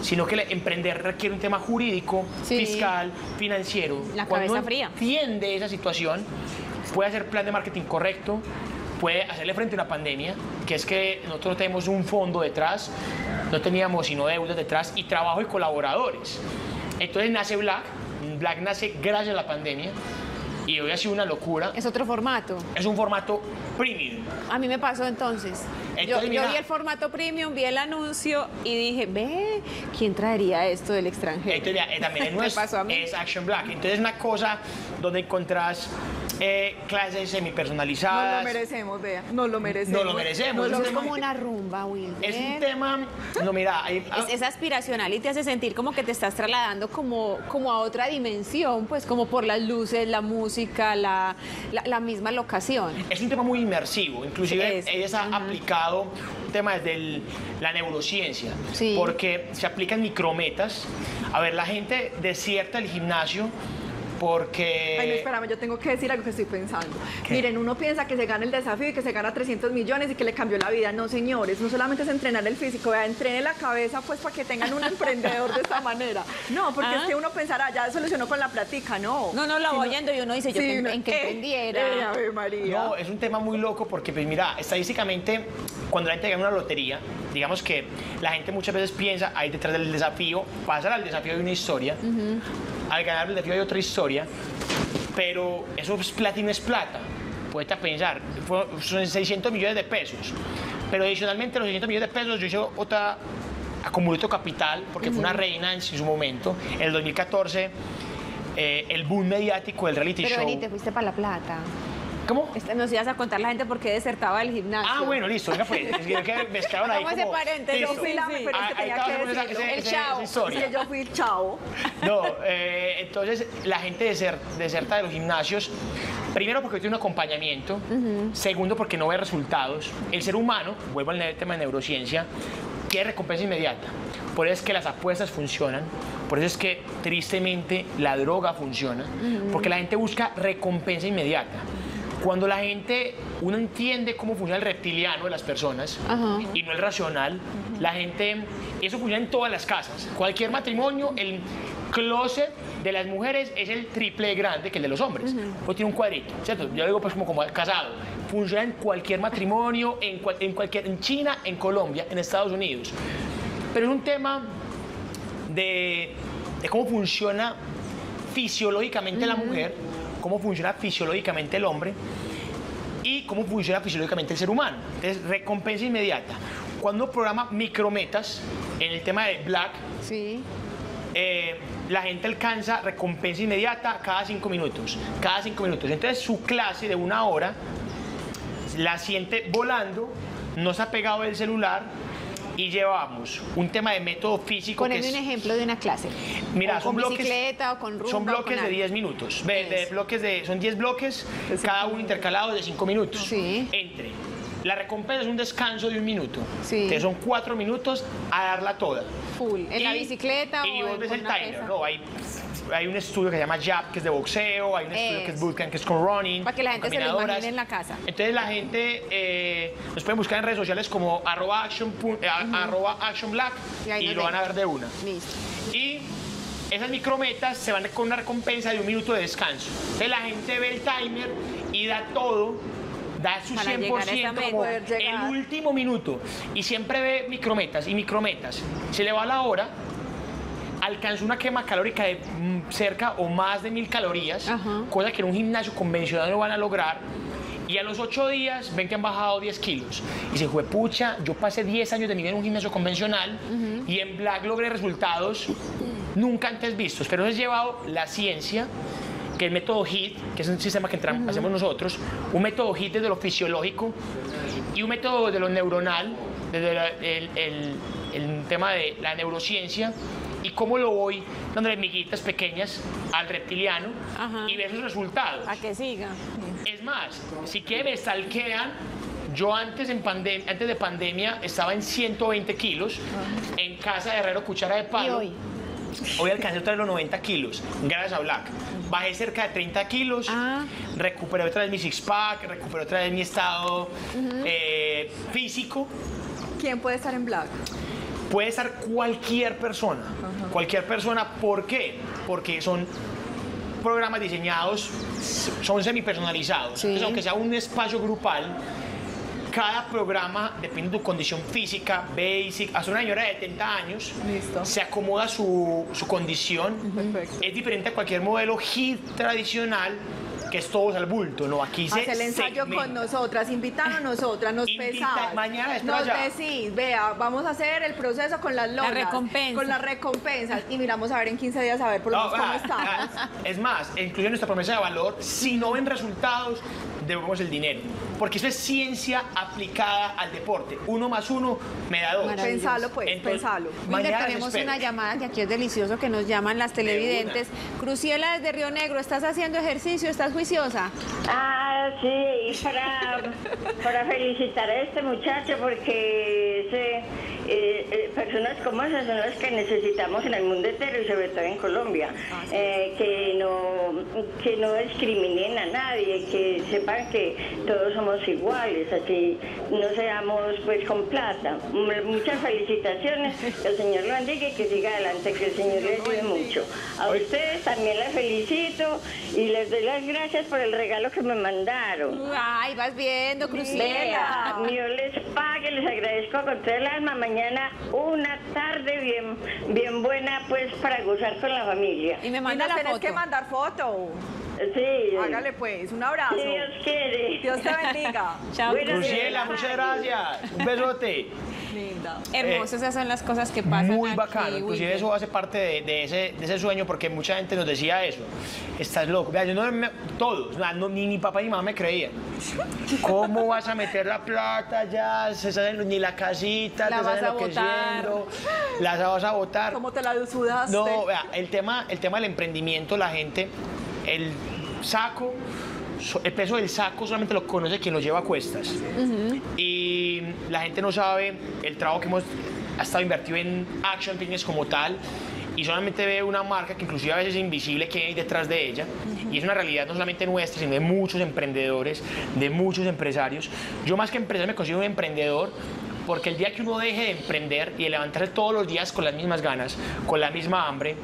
sino que emprender requiere un tema jurídico, fiscal, financiero. La Cuando cabeza uno fría. entiende esa situación, puede hacer plan de marketing correcto, puede hacerle frente a una pandemia, que es que nosotros no tenemos un fondo detrás, no teníamos sino deudas detrás y trabajo y colaboradores. Entonces nace Black. Black nace gracias a la pandemia y hoy ha sido una locura. Es otro formato. Es un formato premium. A mí me pasó entonces. Entonces, Yo mira, vi el formato premium, vi el anuncio y dije, ve, ¿quién traería esto del extranjero? Entonces, también es, Me pasó a mí. es Action Black. Entonces es una cosa donde encontrás clases semipersonalizadas. Nos lo merecemos, vea. Nos lo merecemos. Nos lo merecemos. Es Es un como tema- una rumba, Wilmer. Es un tema, no mira, Es aspiracional y te hace sentir como que te estás trasladando como a otra dimensión, pues como por las luces, la música, la misma locación. es un tema muy inmersivo, inclusive Sí, ellos han aplicado un tema desde la neurociencia, Sí. porque se aplican micrometas. A ver, la gente desierta el gimnasio porque... Ay, no, espérame, yo tengo que decir algo que estoy pensando. ¿Qué? Miren, uno piensa que se gana el desafío y que se gana 300 millones y que le cambió la vida. No, señores, no solamente es entrenar el físico, vea, entrene la cabeza pues para que tengan un emprendedor de esta manera. No, porque es que uno pensará, ya solucionó con la plática, no. No, la Sino- voy oyendo y uno dice, yo Sí, en que emprendiera. Ave María. No, es un tema muy loco porque, pues mira, estadísticamente, cuando la gente gana una lotería, digamos que la gente muchas veces piensa, ahí detrás del desafío, pasar al desafío de una historia, al ganar el desafío hay otra historia, pero eso es plata y no es plata. Puede pensar, son 600 millones de pesos, pero adicionalmente a los 600 millones de pesos yo hice otra, acumulé otro capital, porque fue una reina en su momento, en el 2014, el boom mediático del reality Pero show. vení, te fuiste para La Plata. ¿Cómo? Nos ibas a contar a la gente por qué desertaba del gimnasio. Ah, bueno, listo, venga pues. Es que mezclaron ahí Hagamos ese como... paréntesis. Listo. Yo fui la, Sí, sí. pero es que Ahí tenía acabas que con esa- decirlo. El chao. esa historia. Sí, yo fui el chavo. No, entonces la gente deserta de los gimnasios, primero porque tiene un acompañamiento, segundo porque no ve resultados. El ser humano, vuelvo al tema de neurociencia, quiere recompensa inmediata. Por eso es que las apuestas funcionan, por eso es que tristemente la droga funciona, porque la gente busca recompensa inmediata. Cuando la gente, uno entiende cómo funciona el reptiliano de las personas y no el racional, la gente, eso funciona en todas las casas. Cualquier matrimonio, el closet de las mujeres es el triple de grande que el de los hombres. Pues tiene un cuadrito, ¿cierto? Yo digo pues como casado. Funciona en cualquier matrimonio, en China, en Colombia, en Estados Unidos. Pero es un tema de cómo funciona fisiológicamente la mujer, cómo funciona fisiológicamente el hombre y cómo funciona fisiológicamente el ser humano. Entonces, recompensa inmediata. Cuando uno programa micrometas en el tema de Black, Sí. la gente alcanza recompensa inmediata cada 5 minutos. Cada 5 minutos. Entonces, su clase de 1 hora la siente volando, no se ha pegado del celular y llevamos un tema de método físico. Poneme que un es, ejemplo de una clase. Mira, O son con bloques, bicicleta o con rumba. son o bloques con de algo. 10 minutos. Eso. Son 10 bloques, cada uno intercalado de 5 minutos. Sí. Entre. La recompensa es un descanso de 1 minuto. Sí. Entonces son 4 minutos a darla toda. Full. ¿En la Y- bicicleta y o vos en ves con el una timer, pesa? ¿no? Hay un estudio que se llama JAB, que es de boxeo, hay un estudio que es Eso. bootcamp, que es con running. Para que la gente se lo caminadoras. imagine en la casa. Entonces la gente nos pueden buscar en redes sociales como @action_black Y ahí y nos lo van a ven. ver de una. Listo. Y esas micrometas se van con una recompensa de 1 minuto de descanso. Entonces la gente ve el timer y da todo, da su Para llegar a esa 100% meta. como Poder llegar. el último minuto. Y siempre ve micrometas y micrometas. Se le va la hora, alcanza una quema calórica de cerca o más de 1000 calorías, Ajá. cosa que en un gimnasio convencional no van a lograr. Y a los 8 días ven que han bajado 10 kilos. Y se fue, pucha, yo pasé 10 años de mi vida en un gimnasio convencional y en Black logré resultados nunca antes vistos. Pero eso es llevado la ciencia, que el método HIIT, que es un sistema que hacemos nosotros, un método HIIT desde lo fisiológico y un método de lo neuronal, desde el tema de la neurociencia, y cómo lo voy dándole miguitas pequeñas al reptiliano Ajá. y ver sus resultados. A que siga. Es más, si quieren me stalkean, yo antes de pandemia estaba en 120 kilos, en casa de herrero cuchara de Y palo. hoy. Alcancé otra vez los 90 kilos, gracias a Black. Bajé cerca de 30 kilos, Ah. recuperé otra vez mi six-pack, recuperé otra vez mi estado físico. ¿Quién puede estar en Black? puede estar cualquier persona. Cualquier persona, ¿por qué? Porque son programas diseñados, son semipersonalizados. Sí. Entonces, aunque sea un espacio grupal, cada programa, depende de tu condición física, basic, hasta una señora de 70 años, Listo. se acomoda su condición. Perfecto. Es diferente a cualquier modelo HIIT tradicional, que es todos al bulto, ¿no? Aquí se Haz el ensayo segmenta. con nosotras, invitan a nosotras, nos pesás. Mañana es nos allá. decís, vea, vamos a hacer el proceso con las lonas. recompensa. Con las recompensas. Y miramos a ver en 15 días a ver por lo menos cómo estamos. Es más, incluye nuestra promesa de valor, si no ven resultados, devolvemos el dinero. Porque eso es ciencia aplicada al deporte. 1 más 1 me da 2. Maravilloso. Pensalo pues, Entonces, pensalo. Wilder, mañana les tenemos espero. una llamada que aquí es delicioso, que nos llaman las televidentes. Cruciela desde Río Negro, ¿estás haciendo ejercicio? ¿Estás juiciosa? Ah, sí, para felicitar a este muchacho porque personas como esas son las que necesitamos en el mundo entero y sobre todo en Colombia. Que no discriminen a nadie, que sepan que todos somos iguales, así no seamos pues con plata. Muchas felicitaciones, que el Señor lo bendiga y que siga adelante, que el Señor les ayude mucho. A ustedes también les felicito y les doy las gracias por el regalo que me mandaron. Ay, vas viendo, Cruciela. Vea, Dios les pague, les agradezco con todo el alma. Mañana una tarde bien buena pues para gozar con la familia. Y me Y manda nos la tenés foto. que mandar foto. Sí. Hágale pues, un abrazo. Si Dios quiere. Dios te bendiga. Chao, Bueno, Cruciela, muchas gracias. Un besote. Linda. Hermoso, esas son las cosas que pasan Muy aquí, bacano, inclusive Wilder. eso hace parte de ese sueño, porque mucha gente nos decía eso. Estás loco. Vea, yo todos, ni mi papá ni mi mamá me creían. ¿Cómo vas a meter la plata ya? Se saben ni la casita, La te vas están a enloqueciendo, la vas a botar. ¿Cómo te la sudaste? No, vea, el tema del emprendimiento, la gente, el saco, el peso del saco solamente lo conoce quien lo lleva a cuestas. Y la gente no sabe el trabajo que hemos estado invertido en Action Fitness como tal, y solamente ve una marca que inclusive a veces es invisible que hay detrás de ella. Y es una realidad no solamente nuestra, sino de muchos emprendedores, de muchos empresarios. Yo más que empresario me considero un emprendedor, porque el día que uno deje de emprender y de levantarse todos los días con las mismas ganas, con la misma hambre,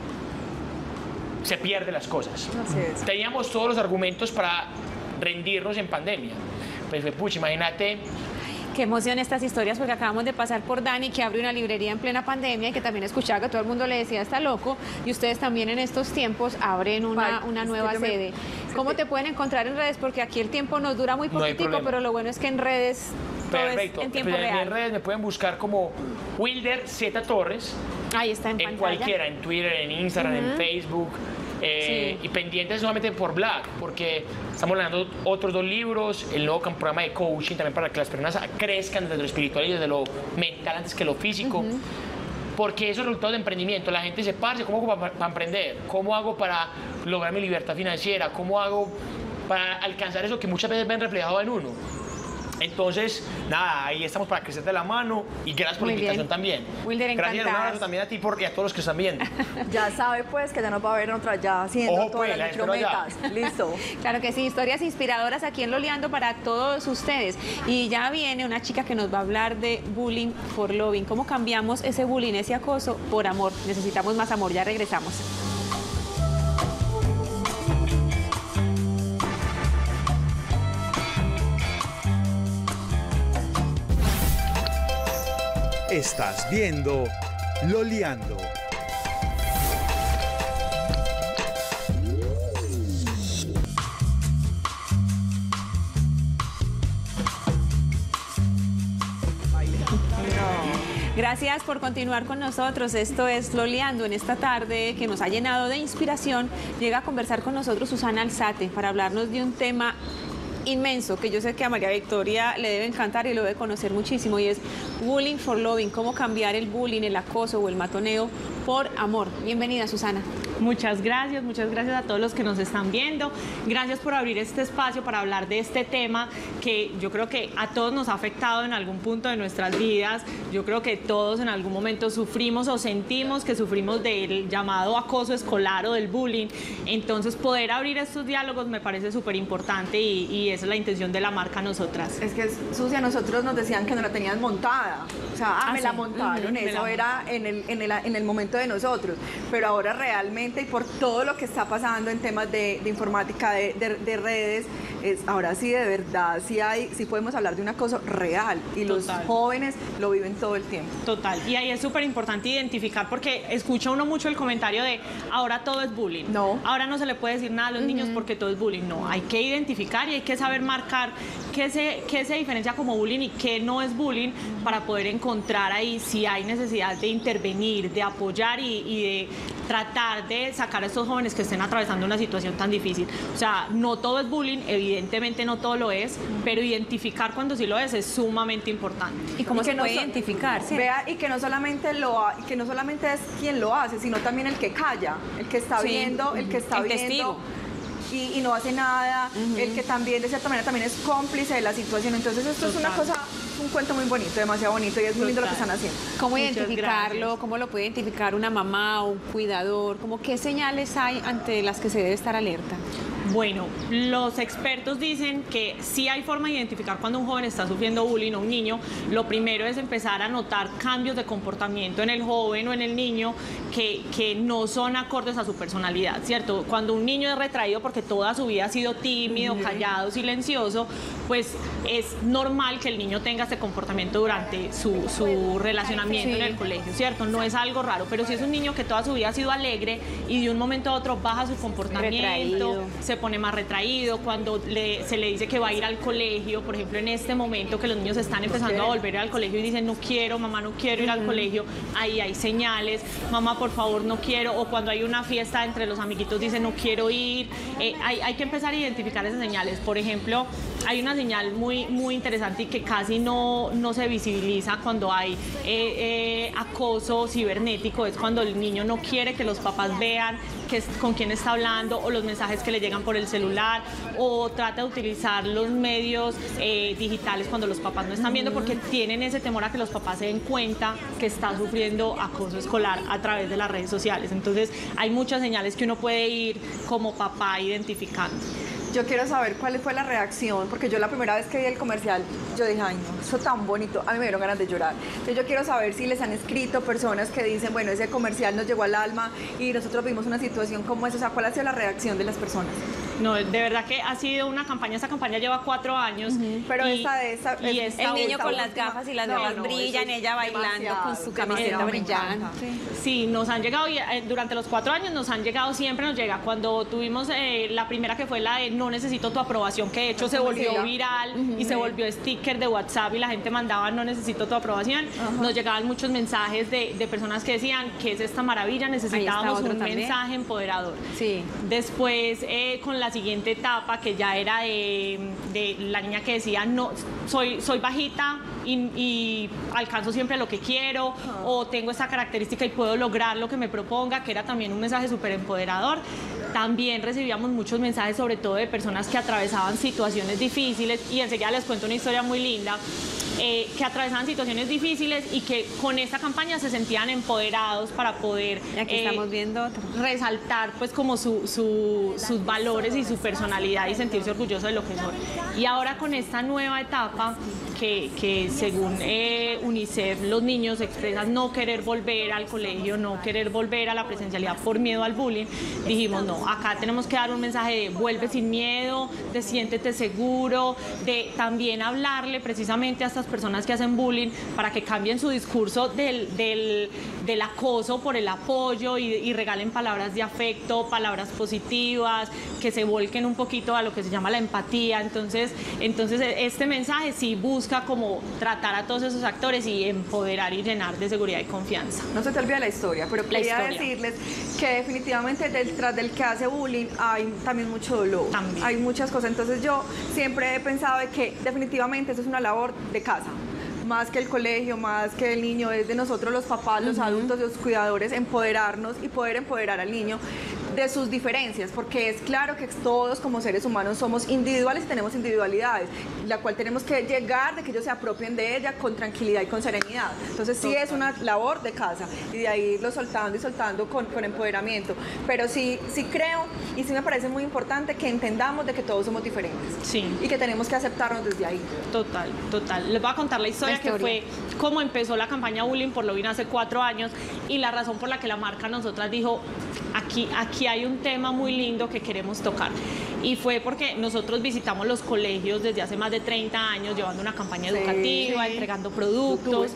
se pierden las cosas. Así es. Teníamos todos los argumentos para rendirnos en pandemia. Pues, pucha, imagínate. Qué emoción estas historias, porque acabamos de pasar por Dani, que abre una librería en plena pandemia y que también escuchaba que todo el mundo le decía está loco, y ustedes también en estos tiempos abren una nueva sede. ¿Cómo te pueden encontrar en redes? Porque aquí el tiempo nos dura muy No hay poquitico, problema. pero lo bueno es que en redes todo Perfecto. es en tiempo Pues en real. redes me pueden buscar como Wilder Z Torres, Ahí está en en pantalla. cualquiera, en Twitter, en Instagram, en Facebook. Sí. Y pendientes solamente por Black, porque estamos lanzando otros 2 libros, el nuevo programa de coaching también para que las personas crezcan desde lo espiritual y desde lo mental antes que lo físico. Porque esos resultados de emprendimiento, la gente se parce, ¿cómo hago para emprender? ¿Cómo hago para lograr mi libertad financiera? ¿Cómo hago para alcanzar eso que muchas veces ven reflejado en uno? Entonces, nada, ahí estamos para crecer de la mano, y gracias por Muy la invitación bien. también. Wilder, Gracias, un encantadas. abrazo también a ti y a todos los que están viendo. Ya sabe pues que ya nos va a ver en otra ya haciendo Ojo, todas pues, la las espero allá. micrometas. Listo. Claro que sí, historias inspiradoras aquí en Loleando para todos ustedes. Y ya viene una chica que nos va a hablar de bullying for loving. ¿Cómo cambiamos ese bullying, ese acoso por amor? Necesitamos más amor, ya regresamos. Estás viendo Loleando. Gracias por continuar con nosotros. Esto es Loleando en esta tarde que nos ha llenado de inspiración. Llega a conversar con nosotros Susana Alzate para hablarnos de un tema inmenso que yo sé que a María Victoria le debe encantar y lo debe conocer muchísimo, y es bullying for loving, cómo cambiar el bullying, el acoso o el matoneo por amor. Bienvenida, Susana. Muchas gracias a todos los que nos están viendo. Gracias por abrir este espacio para hablar de este tema que yo creo que a todos nos ha afectado en algún punto de nuestras vidas. Yo creo que todos en algún momento sufrimos o sentimos que sufrimos del llamado acoso escolar o del bullying. Entonces, poder abrir estos diálogos me parece súper importante y esa es la intención de la marca Nosotras. Es que, Sucia, nosotros nos decían que no la tenían montada. O sea, me la montaron. Eso era en el momento de nosotros. Pero ahora realmente, y por todo lo que está pasando en temas de informática, de redes, ahora sí de verdad, sí podemos hablar de un acoso real y los jóvenes lo viven todo el tiempo. Total, y ahí es súper importante identificar, porque escucha uno mucho el comentario de ahora todo es bullying. No. Ahora no se le puede decir nada a los niños porque todo es bullying. No, hay que identificar y hay que saber marcar qué se diferencia como bullying y qué no es bullying para poder encontrar ahí si hay necesidad de intervenir, de apoyar y de tratar de sacar a estos jóvenes que estén atravesando una situación tan difícil. O sea, no todo es bullying, evidentemente no todo lo es, pero identificar cuando sí lo es sumamente importante. ¿Y cómo se puede identificar? ¿Sí? Vea, y que no solamente es quien lo hace, sino también el que calla, el que está viendo, el que está viendo. Testigo. Y no hace nada, el que también de cierta manera también es cómplice de la situación. Entonces esto es una cosa, un cuento muy bonito, demasiado bonito, y es muy lindo lo que están haciendo. ¿Cómo identificarlo? ¿Cómo lo puede identificar una mamá o un cuidador? ¿Cómo qué señales hay ante las que se debe estar alerta? Bueno, los expertos dicen que sí hay forma de identificar cuando un joven está sufriendo bullying o un niño. Lo primero es empezar a notar cambios de comportamiento en el joven o en el niño que no son acordes a su personalidad, ¿cierto? Cuando un niño es retraído porque toda su vida ha sido tímido, callado, silencioso, pues es normal que el niño tenga este comportamiento durante su relacionamiento en el colegio, ¿cierto? No es algo raro, pero si es un niño que toda su vida ha sido alegre y de un momento a otro baja su comportamiento, se pone más retraído, cuando se le dice que va a ir al colegio, por ejemplo, en este momento que los niños están empezando a volver al colegio y dicen no quiero, mamá, no quiero ir al colegio, ahí hay señales, mamá, por favor, no quiero, o cuando hay una fiesta entre los amiguitos dicen no quiero ir, hay que empezar a identificar esas señales. Por ejemplo, hay una señal muy interesante y que casi no se visibiliza cuando hay acoso cibernético, es cuando el niño no quiere que los papás vean con quién está hablando o los mensajes que le llegan por el celular, o trata de utilizar los medios digitales cuando los papás no están viendo, porque tienen ese temor a que los papás se den cuenta que está sufriendo acoso escolar a través de las redes sociales. Entonces hay muchas señales que uno puede ir como papá identificando. Yo quiero saber cuál fue la reacción, porque yo la primera vez que vi el comercial, yo dije, ay no, eso tan bonito, a mí me dieron ganas de llorar. Entonces yo quiero saber si les han escrito personas que dicen, bueno, ese comercial nos llegó al alma y nosotros vimos una situación como esa. O sea, ¿cuál ha sido la reacción de las personas? No, de verdad que ha sido una campaña, esta campaña lleva 4 años. Pero el niño con las gafas y las gafas brillan, ella bailando con su camiseta brillante. Sí, nos han llegado, durante los 4 años nos han llegado, siempre nos llega. Cuando tuvimos la primera, que fue la de no necesito tu aprobación, que de hecho se volvió viral y se volvió sticker de WhatsApp y la gente mandaba no necesito tu aprobación, nos llegaban muchos mensajes de personas que decían que es esta maravilla, necesitábamos un mensaje empoderador. Sí. Después con la siguiente etapa, que ya era de la niña que decía no, soy bajita y alcanzo siempre lo que quiero, o tengo esta característica y puedo lograr lo que me proponga, que era también un mensaje súper empoderador. También recibíamos muchos mensajes, sobre todo de personas que atravesaban situaciones difíciles, y enseguida les cuento una historia muy linda, que atravesaban situaciones difíciles y que con esta campaña se sentían empoderados para poder estamos viendo resaltar pues como sus valores y su personalidad y sentirse orgullosos de lo que son. Y ahora con esta nueva etapa que según UNICEF los niños expresan no querer volver al colegio, no querer volver a la presencialidad por miedo al bullying, dijimos no, acá tenemos que dar un mensaje de vuelve sin miedo, de siéntete seguro, de también hablarle precisamente a estas personas que hacen bullying para que cambien su discurso del acoso por el apoyo y regalen palabras de afecto, palabras positivas, que se volquen un poquito a lo que se llama la empatía. Entonces este mensaje sí busca como tratar a todos esos actores y empoderar y llenar de seguridad y confianza. No se te olvida la historia, pero quería decirles que definitivamente detrás del que hace bullying hay también mucho dolor, hay muchas cosas. Entonces yo siempre he pensado de que definitivamente eso es una labor de casa, más que el colegio, más que el niño, es de nosotros los papás, los adultos, los cuidadores, empoderarnos y poder empoderar al niño. de sus diferencias, porque es claro que todos como seres humanos somos individuales y tenemos individualidades, la cual tenemos que llegar de que ellos se apropien de ella con tranquilidad y con serenidad. Entonces sí es una labor de casa y de ahí irlo soltando y soltando con empoderamiento. Pero sí creo y sí me parece muy importante que entendamos de que todos somos diferentes. Sí. Y que tenemos que aceptarnos desde ahí. Total. Les voy a contar la historia que fue cómo empezó la campaña Bullying por Lovin hace 4 años y la razón por la que la marca nosotras dijo, aquí hay un tema muy lindo que queremos tocar. Y fue porque nosotros visitamos los colegios desde hace más de 30 años llevando una campaña educativa, entregando productos.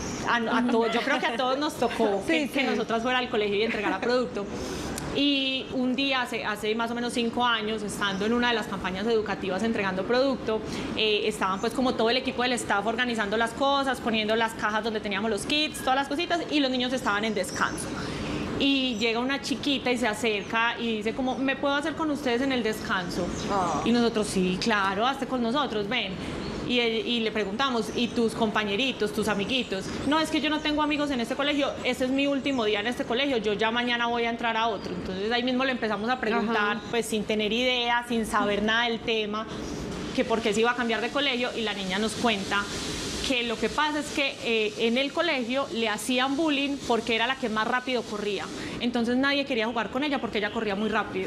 Yo creo que a todos nos tocó que nosotras fuera al colegio y entregara producto. Y un día, hace más o menos 5 años, estando en una de las campañas educativas entregando producto, estaban pues como todo el equipo del staff organizando las cosas, poniendo las cajas donde teníamos los kits, todas las cositas, y los niños estaban en descanso. Y llega una chiquita y se acerca y dice como, ¿me puedo hacer con ustedes en el descanso? Y nosotros, sí, claro, hazte con nosotros, ven. Y le preguntamos, ¿y tus compañeritos, tus amiguitos? No, es que yo no tengo amigos en este colegio, este es mi último día en este colegio, yo ya mañana voy a entrar a otro. Entonces ahí mismo le empezamos a preguntar, pues sin tener idea, sin saber nada del tema, que por qué se iba a cambiar de colegio, y la niña nos cuenta que lo que pasa es que en el colegio le hacían bullying porque era la que más rápido corría. Entonces nadie quería jugar con ella porque ella corría muy rápido.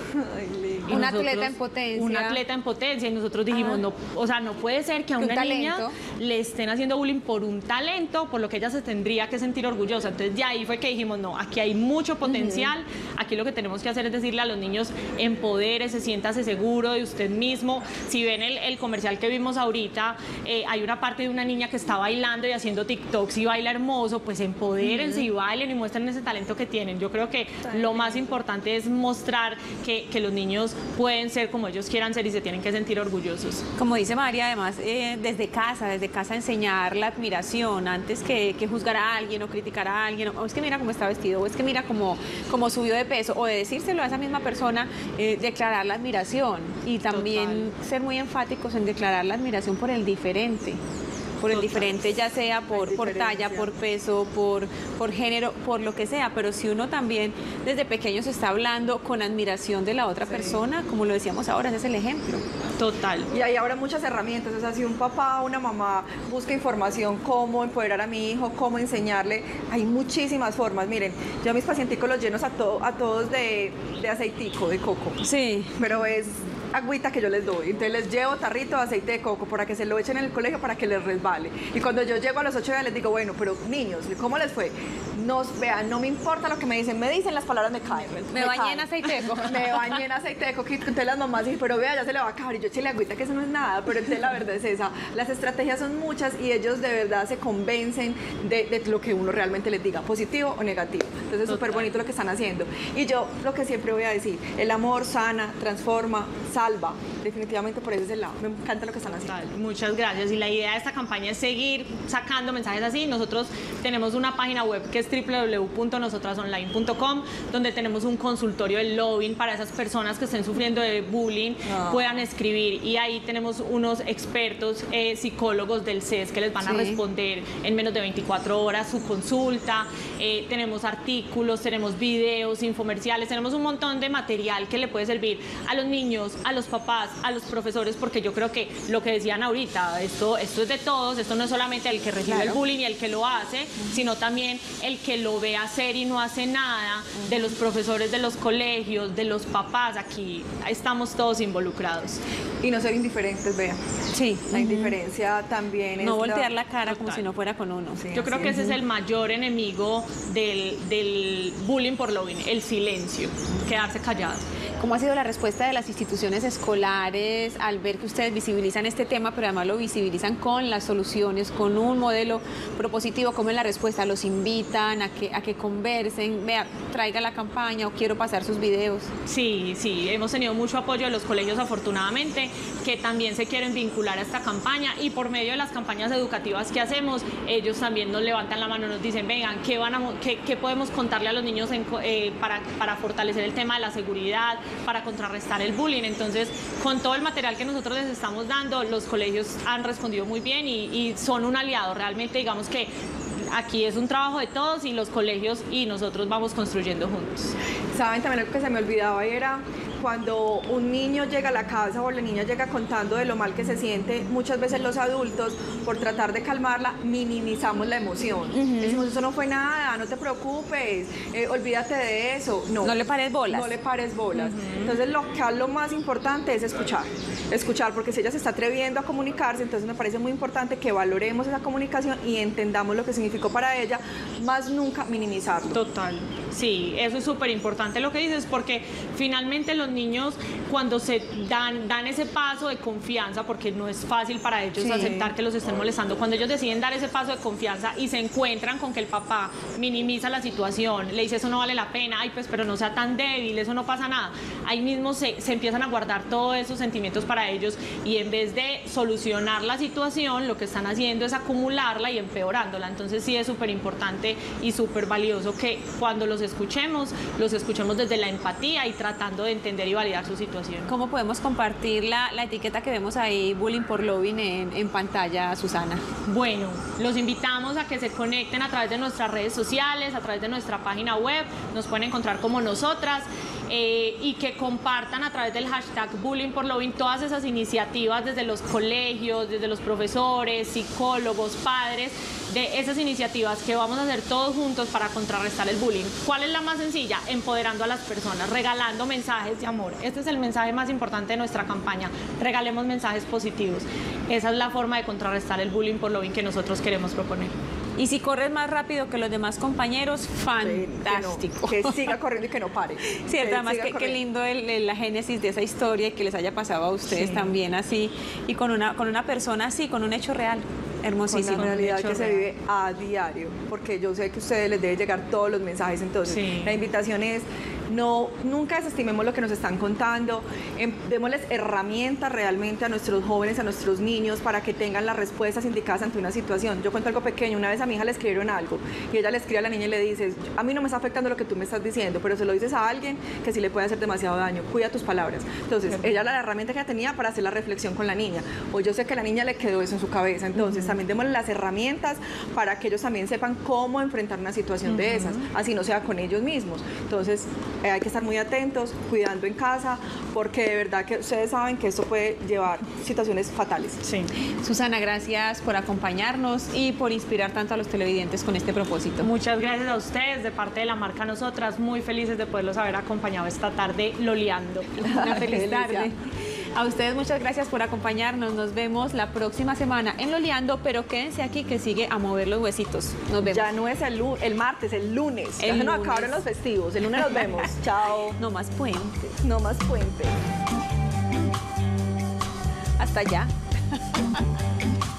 Una atleta en potencia. Una atleta en potencia. Y nosotros dijimos, no, o sea, no puede ser que a una niña le estén haciendo bullying por un talento, por lo que ella se tendría que sentir orgullosa. Entonces ya ahí fue que dijimos, no, aquí hay mucho potencial. Aquí lo que tenemos que hacer es decirle a los niños, empodérese, siéntase seguro de usted mismo. Si ven el comercial que vimos ahorita, hay una parte de una niña que está bailando y haciendo TikToks y baila hermoso, pues empodérense y bailen y muestren ese talento que tienen. Yo creo que lo más importante es mostrar que los niños pueden ser como ellos quieran ser y se tienen que sentir orgullosos. Como dice María, además, desde casa enseñar la admiración antes que juzgar a alguien o criticar a alguien, o es que mira cómo está vestido, o es que mira cómo subió de peso, o de decírselo a esa misma persona, declarar la admiración y también ser muy enfáticos en declarar la admiración por el diferente. Por el diferente, ya sea por talla, por peso, por género, por lo que sea, pero si uno también desde pequeño se está hablando con admiración de la otra persona, como lo decíamos ahora, ese es el ejemplo. Total. Y hay ahora muchas herramientas, o sea, si un papá o una mamá busca información, cómo empoderar a mi hijo, cómo enseñarle, hay muchísimas formas. Miren, yo a mis pacienticos los lleno a todos de aceitico, de coco. Sí. Pero es agüita que yo les doy, entonces les llevo tarrito de aceite de coco para que se lo echen en el colegio para que les resbale. Y cuando yo llego a los 8 días les digo, bueno, pero niños, ¿cómo les fue? Vean, no me importa lo que me dicen las palabras me caen. Me bañé en aceite de coco. Me bañé en aceite de coco, entonces las mamás dicen, pero vea, ya se le va a acabar, y yo échale agüita, que eso no es nada, pero entonces la verdad es esa. Las estrategias son muchas y ellos de verdad se convencen de lo que uno realmente les diga, positivo o negativo. Entonces es súper bonito lo que están haciendo. Y yo lo que siempre voy a decir, el amor sana, transforma, salva. Definitivamente por ese lado. Me encanta lo que están haciendo. Total, muchas gracias. Y la idea de esta campaña es seguir sacando mensajes así. Nosotros tenemos una página web que es www.nosotrasonline.com, donde tenemos un consultorio de lobbying para esas personas que estén sufriendo de bullying, puedan escribir. Y ahí tenemos unos expertos psicólogos del CES que les van a responder en menos de 24 horas su consulta. Tenemos artículos, tenemos videos, infomerciales, tenemos un montón de material que le puede servir a los niños, a los papás, a los profesores, porque yo creo que lo que decían ahorita, esto es de todos, esto no es solamente el que recibe el bullying y el que lo hace, sino también el que lo ve hacer y no hace nada, de los profesores de los colegios, de los papás, aquí estamos todos involucrados. Y no ser indiferentes, vean. Sí. La indiferencia también es... No voltear la cara como si no fuera con uno. Sí, yo creo que ese es el mayor enemigo del bullying por lobbying, el silencio, quedarse callado. ¿Cómo ha sido la respuesta de las instituciones escolares al ver que ustedes visibilizan este tema, pero además lo visibilizan con las soluciones, con un modelo propositivo? ¿Cómo es la respuesta? ¿Los invitan a que conversen? Vea, traiga la campaña o quiero pasar sus videos. Sí, hemos tenido mucho apoyo de los colegios, afortunadamente, que también se quieren vincular a esta campaña, y por medio de las campañas educativas que hacemos, ellos también nos levantan la mano, nos dicen, vengan, ¿qué podemos contarle a los niños para fortalecer el tema de la seguridad, para contrarrestar el bullying? Entonces, con todo el material que nosotros les estamos dando, los colegios han respondido muy bien y son un aliado. Realmente, digamos que aquí es un trabajo de todos y los colegios y nosotros vamos construyendo juntos. Saben, también lo que se me olvidaba era cuando un niño llega a la casa o la niña llega contando de lo mal que se siente, muchas veces los adultos, por tratar de calmarla, minimizamos la emoción. Decimos, eso no fue nada, no te preocupes, olvídate de eso. No le pares bolas. No le pares bolas. Entonces, lo más importante es escuchar. Escuchar, porque si ella se está atreviendo a comunicarse, entonces me parece muy importante que valoremos esa comunicación y entendamos lo que significó para ella, más nunca minimizarlo. Total. Sí, eso es súper importante lo que dices, porque finalmente los niños cuando se dan ese paso de confianza, porque no es fácil para ellos aceptar que los estén molestando, cuando ellos deciden dar ese paso de confianza y se encuentran con que el papá minimiza la situación, le dice eso no vale la pena, ay pues pero no sea tan débil, eso no pasa nada, ahí mismo se empiezan a guardar todos esos sentimientos para ellos y en vez de solucionar la situación, lo que están haciendo es acumularla y empeorándola. Entonces sí es súper importante y súper valioso que cuando los escuchemos desde la empatía y tratando de entender y validar su situación. ¿Cómo podemos compartir la etiqueta que vemos ahí, Bullying por Loving, en pantalla, Susana? Bueno, los invitamos a que se conecten a través de nuestras redes sociales, a través de nuestra página web, nos pueden encontrar como nosotras, y que compartan a través del hashtag Bullying por Loving todas esas iniciativas desde los colegios, desde los profesores, psicólogos, padres, de esas iniciativas que vamos a hacer todos juntos para contrarrestar el bullying. ¿Cuál es la más sencilla? Empoderando a las personas, regalando mensajes de amor. Este es el mensaje más importante de nuestra campaña. Regalemos mensajes positivos. Esa es la forma de contrarrestar el bullying por Loving que nosotros queremos proponer. Y si corres más rápido que los demás compañeros, fantástico. Que siga corriendo y que no pare. Cierto, además qué lindo la génesis de esa historia y que les haya pasado a ustedes también así, y con una persona así, con un hecho real. Hermosísimo. Una realidad que se vive a diario, porque yo sé que a ustedes les debe llegar todos los mensajes, entonces la invitación es nunca desestimemos lo que nos están contando, démosles herramientas realmente a nuestros jóvenes, a nuestros niños, para que tengan las respuestas indicadas ante una situación. Yo cuento algo pequeño, una vez a mi hija le escribieron algo y ella le escribe a la niña y le dice, a mí no me está afectando lo que tú me estás diciendo, pero se lo dices a alguien que sí le puede hacer demasiado daño, cuida tus palabras. Entonces, ella la herramienta que ella tenía para hacer la reflexión con la niña, o yo sé que a la niña le quedó eso en su cabeza, entonces también démosle las herramientas para que ellos también sepan cómo enfrentar una situación de esas, así no sea con ellos mismos. Entonces, hay que estar muy atentos, cuidando en casa, porque de verdad que ustedes saben que esto puede llevar situaciones fatales. Sí. Susana, gracias por acompañarnos y por inspirar tanto a los televidentes con este propósito. Muchas gracias a ustedes, de parte de la marca Nosotras, muy felices de poderlos haber acompañado esta tarde loleando. Una feliz tarde. A ustedes muchas gracias por acompañarnos. Nos vemos la próxima semana en Loleando, pero quédense aquí que sigue a mover los huesitos. Nos vemos. Ya no es el martes, el lunes. Ya se nos acabaron los festivos. El lunes nos vemos. Chao. No más puentes. No más puentes. Hasta allá.